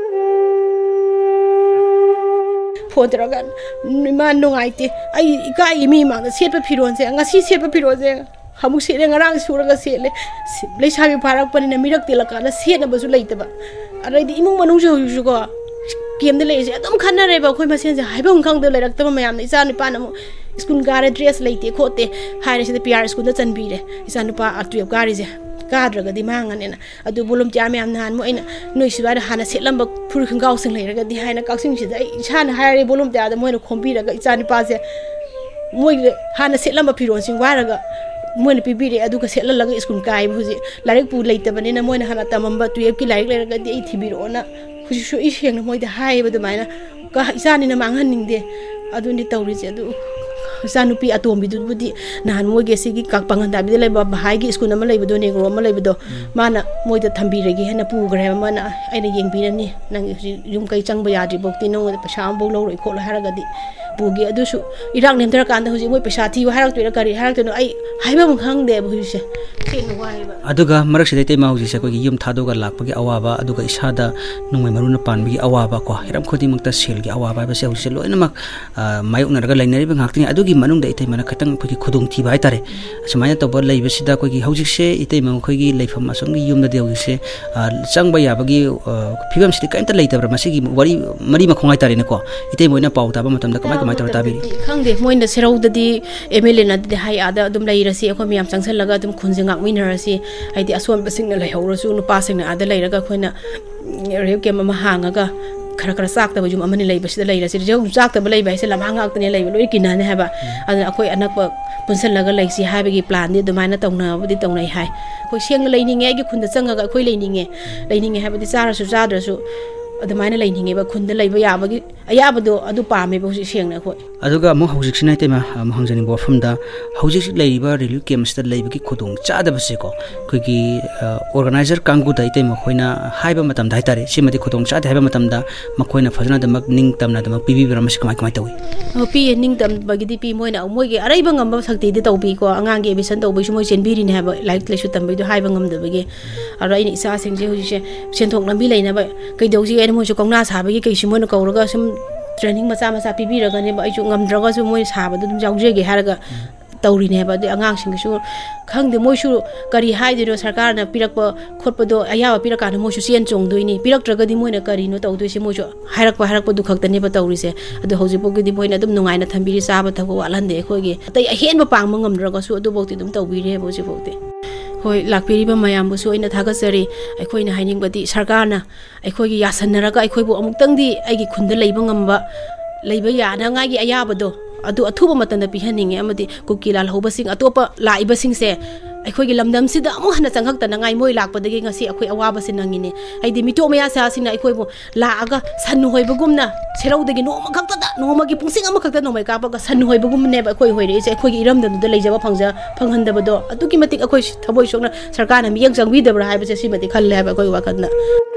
ꯐꯣꯟ ꯇꯧꯔꯒ ꯏꯃꯥ ꯅꯨꯡꯉꯥꯏꯇꯦ ꯑꯩ ꯏꯀꯥꯏꯒꯤ ꯃꯤ ꯃꯥꯡꯗ ꯁꯦꯠꯄ ꯐꯤꯔꯣꯟꯁꯦ ꯉꯁꯤ ꯁꯦꯠꯄ ꯐꯤꯔꯣꯟꯁꯦ ꯑꯃꯨꯛ ꯁꯦꯠꯂꯦ ꯉꯔꯥꯡ ꯁꯨꯔꯒ ꯁꯦꯠꯂꯦ ꯂꯩꯁꯥꯕꯤ ꯐꯥꯔꯛꯄꯅꯤꯅ ꯃꯤꯔꯛ ꯇꯤꯜꯂꯀꯥꯟꯗ ꯁꯦꯠꯅꯕꯁꯨ ꯂꯩꯇꯕ ꯑꯗꯩꯗꯤ ꯏꯃꯨꯡ ꯃꯅꯨꯡꯁꯨ ꯍꯧꯖꯤꯛꯁꯨꯀꯣ ꯀꯦꯝꯗ ꯂꯩꯔꯤꯁꯦ ꯑꯗꯨꯝ ꯈꯟꯅꯔꯦꯕ ꯑꯩꯈꯣꯏ ꯃꯁꯦꯟꯁꯦ ꯍꯥꯏꯐꯝ ꯈꯪꯗ ꯂꯩꯔꯛꯇꯕ ꯃꯌꯥꯝꯅ ꯏꯆꯥ ꯅꯨꯄꯥꯅ ꯑꯃꯨꯛ ꯁ꯭ꯀꯨꯜ ꯀꯥꯔꯦ ꯗ꯭ꯔꯦꯁ ꯂꯩꯇꯦ ꯈꯣꯠꯇꯦ ꯍꯥꯏꯔꯦ ꯁꯤꯗ ꯄꯤ ꯑꯥꯔ ꯁ꯭ꯀꯨꯜꯗ ꯆꯟꯕꯤꯔꯦ ꯏꯆꯥ ꯅꯨꯄꯥ ꯇꯨꯌꯦꯜꯞ ꯀꯥꯔꯤꯁꯦ ꯀꯥꯗ꯭ꯔꯒꯗꯤ ꯃꯥꯡꯉꯅꯤꯅ ꯑꯗꯨ ꯚꯣꯂꯨꯟꯇꯤꯌꯥꯔ ꯃꯌꯥꯝ ꯅꯍꯥꯟ ꯃꯨꯛ ꯑꯩꯅ ꯅꯣꯏ ꯁꯤꯋꯥꯏꯗ ꯍꯥꯟꯅ ꯁꯦꯠꯂꯝꯕ ꯐꯨꯔꯤꯠ ꯈꯣꯡꯒ꯭ꯔꯥꯎꯁꯤꯡ ꯂꯩꯔꯒꯗꯤ ꯍꯥꯏꯅ ꯀꯛꯆꯤꯡꯁꯤꯗ ꯑꯩ ꯏꯁꯥꯅ ꯍꯥꯏꯔꯦ ꯚꯣꯂꯨꯟꯇꯤꯌꯥꯔꯗ ꯃꯣꯏꯅ ꯈꯣꯝꯕꯤꯔꯒ ꯏꯆꯥ ꯅꯨꯄꯥꯁꯦ ꯃꯣꯏ ꯍꯥꯟꯅ ꯁꯦꯠꯂꯝꯕ ꯐꯤꯔꯣꯟꯁꯤꯡ ꯋꯥꯏꯔꯒ ꯃꯣꯏꯅ ꯄꯤꯕꯤꯔꯦ ꯑꯗꯨꯒ ꯁꯦꯠꯍꯜꯂꯒ ꯁ꯭ꯀꯨꯜ ꯀꯥꯏꯕ ꯍꯧꯖꯤꯛ ꯂꯥꯏꯔꯤꯛ ꯄꯨ ꯂꯩꯇꯕꯅꯤꯅ ꯃꯣꯏꯅ ꯍꯥꯟꯅ ꯇꯝꯃꯝꯕ ꯇꯨꯌꯦꯜꯞꯀꯤ ꯂꯥꯏꯔꯤꯛ ꯂꯩꯔꯒꯗꯤ ꯑꯩ ꯊꯤꯕꯤꯔꯛꯑꯣꯅ ꯍꯧꯖꯤꯛꯁꯨ ꯑꯩ ꯁꯦꯡꯅ ꯃꯣꯏꯗ ꯍꯥꯏꯌꯦꯕ ꯑꯗꯨꯃꯥꯏꯅ ꯏꯆꯥꯅꯤꯅ ꯃꯥꯡꯍꯟꯅꯤꯡꯗꯦ ꯑꯗꯨꯅꯤ ꯇꯧꯔꯤꯁꯦ ꯑꯗꯨ ꯏꯆꯥ ꯅꯨꯄꯤ ꯑꯇꯣꯝꯕꯤꯗꯨꯕꯨꯗꯤ ꯅꯍꯥꯟ ꯃꯣꯏꯒꯤ ꯁꯤꯒꯤ ꯄꯥꯡꯒꯟꯇꯥꯕꯤꯗ ꯂꯩꯕ ꯚꯥꯏꯒꯤ ꯁ꯭ꯀꯨꯜ ꯑꯃ ꯂꯩꯕꯗꯣ ꯅꯦꯒ꯭ꯔꯣ ꯑꯃ ꯂꯩꯕꯗꯣ ꯃꯥꯅ ꯃꯣꯏꯗ ꯊꯝꯕꯤꯔꯒꯦ ꯍꯥꯏꯅ ꯄꯨꯈ꯭ꯔꯦꯕ ꯃꯥꯅ ꯑꯩꯅ ꯌꯦꯡꯕꯤꯔꯅꯤ ꯅꯪ ꯍꯧꯖꯤꯛ ꯌꯨꯝ ꯀꯩ ꯆꯪꯕ ꯌꯥꯗ꯭ꯔꯤꯐꯥꯎꯗꯤ ꯅꯉꯣꯟꯗ ꯄꯩꯁꯥ ꯑꯃꯐꯥꯎ ꯂꯧꯔꯣꯏ ꯈꯣꯠꯂꯣꯏ ꯍꯥꯏꯔꯒꯗꯤ ꯄꯨꯒꯦ ꯑꯗꯨꯁꯨ ꯏꯔꯥꯡ ꯅꯦꯝꯊꯔꯀꯥꯟꯗ ꯍꯧꯖꯤꯛ ꯃꯣꯏ ꯄꯩꯁꯥ ꯊꯤꯌꯨ ꯍꯥꯏꯔꯛꯇꯣꯏꯔꯥ ꯀꯔꯤ ꯍꯥꯏꯔꯛꯇꯣꯏꯅꯣ ꯑꯩ ꯍꯥꯏꯕꯝ ꯈꯪꯗꯦꯕ ꯍꯧꯖꯤꯛꯁꯦ ꯁꯦꯡꯅ ꯋꯥꯏꯕ ꯑꯗꯨꯒ ꯃꯔꯛꯁꯤꯗ ꯏꯇꯩꯃ ꯍꯧꯖꯤꯛꯁꯦ ꯑꯩꯈꯣꯏꯒꯤ ꯌꯨꯝ ꯊꯥꯗꯣꯛꯑꯒ ꯂꯥꯛꯄꯒꯤ ꯑꯋꯥꯕ ꯑꯗꯨꯒ ꯏꯁꯥꯗ ꯅꯣꯡꯃꯩ ꯃꯔꯨꯅ ꯄꯥꯟꯕꯒꯤ ꯑꯋꯥꯕ ꯀꯣ ꯍꯤꯔꯝ ꯈꯨꯗꯤꯡꯃꯛꯇ ꯁꯦꯜꯒꯤ ꯑꯋꯥꯕ ꯍꯥꯏꯕꯁꯦ ꯍꯧꯖꯤꯛꯁꯦ ꯂꯣꯏꯅꯃꯛ ꯃꯥꯌꯣꯛꯅꯔꯒ ꯂꯩꯅꯔꯤꯕ ꯉꯥꯛꯇꯅꯤ ꯑꯗꯨꯒꯤ ꯃꯅꯨꯡꯗ ꯏꯇꯩꯃꯅ ꯈꯤꯇꯪ ꯑꯩꯈꯣꯏꯒꯤ ꯈꯨꯗꯣꯡꯊꯤꯕ ꯍꯥꯏꯇꯥꯔꯦ ꯑꯁꯨꯃꯥꯏꯅ ꯇꯧꯕ ꯂꯩꯕꯁꯤꯗ ꯑꯩꯈꯣꯏꯒꯤ ꯍꯧꯖꯤꯛꯁꯦ ꯏꯇꯩꯃ ꯑꯩꯈꯣꯏꯒꯤ ꯂꯩꯐꯝ ꯑꯁꯣꯝꯒꯤ ꯌꯨꯝꯗꯗꯤ ꯍꯧꯖꯤꯛꯁꯦ ꯆꯪꯕ ꯌꯥꯕꯒꯤ ꯐꯤꯕꯝꯁꯤꯗꯤ ꯀꯔꯤꯝꯇ ꯂꯩꯇꯕ꯭ꯔꯥ ꯃꯁꯤꯒꯤ ꯋꯥꯔꯤ ꯃꯔꯤ ꯃꯈꯣꯡ ꯍꯥꯏꯇꯥꯔꯦꯅꯦꯀꯣ ꯏꯇꯩꯃ ꯑꯣꯏꯅ ꯄꯥꯎ ꯇꯥꯕ ꯃꯇꯝꯗ ꯀꯃꯥꯏ ꯀꯃꯥꯏ ꯇꯧꯔ ꯇꯥꯕꯤꯔꯤ ꯈꯪꯗꯦ ꯃꯣꯏꯅ ꯁꯦꯔꯧꯗꯗꯤ ꯑꯦꯝ ꯑꯦꯜ ꯑꯦꯅꯗꯤ ꯍꯥꯏ ꯑꯥꯗ ꯑꯗꯨꯝ ꯂꯩꯔꯁꯤ ꯑꯩꯈꯣꯏ ꯃꯌꯥꯝ ꯆꯪꯁꯜꯂꯒ ꯑꯗꯨꯝ ꯈꯨꯟꯁꯦ ꯉꯥꯛꯃꯤꯟꯅꯔꯁꯤ ꯍꯥꯏꯗꯤ ꯑꯁꯣꯟꯕꯁꯤꯡꯅ ꯂꯩꯍꯧꯔꯁꯨ ꯅꯨꯄꯥꯁꯤꯡꯅ ꯑꯥꯗ ꯂꯩꯔꯒ ꯑꯩꯈꯣꯏꯅ ꯔꯦꯞ ꯀꯦꯝ ꯑꯃ ꯍꯥꯡꯉꯒ ꯈꯔ ꯈꯔ ꯆꯥꯛꯇꯕ ꯌꯨꯝ ꯑꯃꯅꯤ ꯂꯩꯕꯁꯤꯗ ꯂꯩꯔꯁꯤ ꯆꯥꯛꯇꯕ ꯂꯩꯕ ꯍꯥꯏꯁꯦ ꯂꯝꯍꯥꯡ ꯉꯥꯛꯇꯅꯦ ꯂꯩꯕ ꯂꯣꯏ ꯀꯤꯟꯅꯅꯤ ꯍꯥꯏꯕ ꯑꯗꯨꯅ ꯑꯩꯈꯣꯏ ꯑꯅꯛꯄ ꯄꯨꯟꯁꯤꯜꯂꯒ ꯂꯩꯁꯤ ꯍꯥꯏꯕꯒꯤ ꯄ꯭ꯂꯥꯟꯗꯤ ꯑꯗꯨꯃꯥꯏꯅ ꯇꯧꯅꯕꯗꯤ ꯇꯧꯅꯩ ꯍꯥꯏ ꯑꯩꯈꯣꯏ ꯁꯦꯡꯅ ꯂꯩꯅꯤꯡꯉꯦ ꯑꯩꯒꯤ ꯈꯨꯟꯗ ꯆꯪꯉꯒ ꯑꯩꯈꯣꯏ ꯂꯩꯅꯤꯡꯉꯦ ꯂꯩꯅꯤꯡꯉꯦ ꯍꯥꯏꯕꯗꯤ ꯆꯥꯔꯁꯨ ꯆꯥꯗ꯭ꯔꯁꯨ ꯑꯗꯨꯃꯥꯏꯅ ꯂꯩꯅꯤꯡꯉꯦꯕ ꯈꯨꯟꯗ ꯂꯩꯕ ꯌꯥꯕꯒꯤ ꯑꯌꯥꯕꯗꯣ ꯑꯗꯨ ꯄꯥꯝꯃꯦꯕ ꯍꯧꯖꯤꯛ ꯁꯦꯡꯅ ꯑꯩꯈꯣꯏ ꯑꯗꯨꯒ ꯑꯃꯨꯛ ꯍꯧꯖꯤꯛꯁꯤꯅ ꯏꯇꯩꯃ ꯑꯃꯨꯛ ꯍꯪꯖꯅꯤꯡꯕ ꯋꯥꯐꯝꯗ ꯍꯧꯖꯤꯛ ꯂꯩꯔꯤꯕ ꯔꯤꯂꯤꯐ ꯀꯦꯝꯞꯁꯤꯗ ꯂꯩꯕꯒꯤ ꯈꯨꯗꯣꯡ ꯆꯥꯗꯕꯁꯦꯀꯣ ꯑꯩꯈꯣꯏꯒꯤ ꯑꯣꯔꯒꯅꯥꯏꯖꯔ ꯀꯥꯡꯕꯨꯗ ꯏꯇꯩꯃ ꯑꯩꯈꯣꯏꯅ ꯍꯥꯏꯕ ꯃꯇꯝꯗ ꯍꯥꯏꯇꯥꯔꯦ ꯁꯤꯃꯗꯤ ꯈꯨꯗꯣꯡ ꯆꯥꯗꯦ ꯍꯥꯏꯕ ꯃꯇꯝꯗ ꯃꯈꯣꯏꯅ ꯐꯖꯅꯗꯃꯛ ꯅꯤꯡꯇꯝꯅꯗꯃꯛ ꯄꯤꯕꯤꯕ꯭ꯔꯥ ꯃꯁꯤ ꯀꯃꯥꯏ ꯀꯃꯥꯏ ꯇꯧꯏ ꯄꯤꯌꯦ ꯅꯤꯡꯇꯝꯕꯒꯤꯗꯤ ꯄꯤ ꯃꯣꯏꯅ ꯃꯣꯏꯒꯤ ꯑꯔꯩꯕ ꯉꯝꯕ ꯁꯛꯇꯤꯗꯤ ꯇꯧꯕꯤꯀꯣ ꯑꯉꯥꯡꯒꯤ ꯑꯦꯗꯃꯤꯁꯟ ꯇꯧꯕꯩꯁꯨ ꯃꯣꯏ ꯆꯦꯟꯕꯤꯔꯤꯅꯦ ꯍꯥꯏꯕ ꯂꯥꯏꯔꯤꯛ ꯂꯥꯏꯁꯨ ꯇꯝꯕꯩꯗꯣ ꯍꯥꯏꯕ ꯉꯝꯗꯕꯒꯤ ꯑꯗꯣ ꯑꯩꯅ ꯏꯆꯥꯁꯤꯡꯁꯦ ꯍꯧꯖꯤꯛꯁꯦ ꯁꯦꯟꯊꯣꯛ ꯂꯝꯕꯤ ꯂꯩꯅꯕ ꯀꯩꯗꯧꯁꯤꯒꯦꯅ ꯃꯣꯏꯁꯨ ꯀꯧꯅꯥ ꯁꯥꯕꯒꯤ ꯀꯩꯁꯨ ꯃꯣꯏꯅ ꯀꯧꯔꯒ ꯁꯨꯝ ꯇ꯭ꯔꯦꯅꯤꯡ ꯃꯆꯥ ꯃꯆꯥ ꯄꯤꯕꯤꯔꯒꯅꯦꯕ ꯑꯩꯁꯨ ꯉꯝꯗ꯭ꯔꯒꯁꯨ ꯃꯣꯏ ꯁꯥꯕꯗꯣ ꯑꯗꯨꯝ ꯌꯥꯎꯖꯒꯦ ꯍꯥꯏꯔꯒ ꯇꯧꯔꯤꯅꯦꯕ ꯑꯗꯩ ꯑꯉꯥꯡꯁꯤꯡꯒꯤꯁꯨ ꯈꯪꯗꯦ ꯃꯣꯏꯁꯨ ꯀꯔꯤ ꯍꯥꯏꯗꯣꯏꯅೋ ꯁꯔꯀꯥꯔꯅ ꯄꯤꯔꯛꯄ ꯈꯣꯠꯄꯗꯣ ꯑꯌꯥꯕ ꯄꯤꯔꯀꯥꯟꯗ ꯃꯣꯏꯁꯨ ꯆꯦꯟ ꯆꯣꯡꯗꯣꯏꯅꯤ ꯄꯤꯔꯛꯇ꯭ꯔꯒꯗꯤ ꯃꯣꯏꯅ ꯀꯔꯤꯅꯣ ꯇꯧꯗꯣꯏꯁꯦ ꯃꯣꯏꯁꯨ ꯍꯥꯏꯔꯛꯄ ꯍꯥꯏꯔꯛꯄꯗꯨ ꯈꯛꯇꯅꯦꯕ ꯇꯧꯔꯤꯁꯦ ꯑꯗꯣ ꯍꯧꯖꯤꯛꯐꯥꯎꯒꯤꯗꯤ ꯃꯣꯏꯅ ꯑꯗꯨꯝ ꯅꯨꯡꯉꯥꯏꯅ ꯊꯝꯕꯤꯔꯤ ꯆꯥꯕ ꯊꯛꯄ ꯋꯥꯠꯍꯟꯗꯦ ꯑꯩꯈꯣꯏꯒꯤ ꯑꯇꯩ ꯑꯍꯦꯟꯕ ꯄꯥꯡꯕ ꯉꯝꯗ꯭ꯔꯒꯁꯨ ꯑꯗꯨꯐꯥꯎꯗꯤ ꯑꯗꯨꯝ ꯇꯧꯕꯤꯔꯦꯕ ꯍꯧꯖꯤꯛꯐꯥꯎꯗꯤ ꯍꯣꯏ ꯂꯥꯛꯄꯤꯔꯤꯕ ꯃꯌꯥꯝꯕꯨꯁꯨ ꯑꯩꯅ ꯊꯥꯒꯠꯆꯔꯤ ꯑꯩꯈꯣꯏꯅ ꯍꯥꯏꯅꯤꯡꯕꯗꯤ ꯁꯔꯀꯥꯔꯅ ꯑꯩꯈꯣꯏꯒꯤ ꯌꯥꯁꯟꯅꯔꯒ ꯑꯩꯈꯣꯏꯕꯨ ꯑꯃꯨꯛꯇꯪꯗꯤ ꯑꯩꯒꯤ ꯈꯨꯟꯗ ꯂꯩꯕ ꯉꯝꯕ ꯂꯩꯕ ꯌꯥꯅꯉꯥꯏꯒꯤ ꯑꯌꯥꯕꯗꯣ अदु अथुब मतन पीहनिंगे अमदि कुकी लालहौबसिंग अतोप लाइबसिंगसे अखोई लमदम सिदा अमु हना चंगक तनंगाई मोय लाकपदगी ngasi अखोई अवाबसे नंगिने आइदि मिटो मया सासिना अखोई बो लागा सन्नु होइबगुमना सेरौदगी नोमा खक्तदा नोमागी पुंसिंग अमा खक्ता नोमै कापगा सन्नु होइबगुमने अखोई होइरे से अखोई इरमदनुदा लेजबा फंगजा फंगहंदबदो अदुकी मतिक अखोई थबोय सोना सरकारना मियंग जंगबीदबरा हाइबसे सिमति खल्ले हाइबा अखोई वाकदना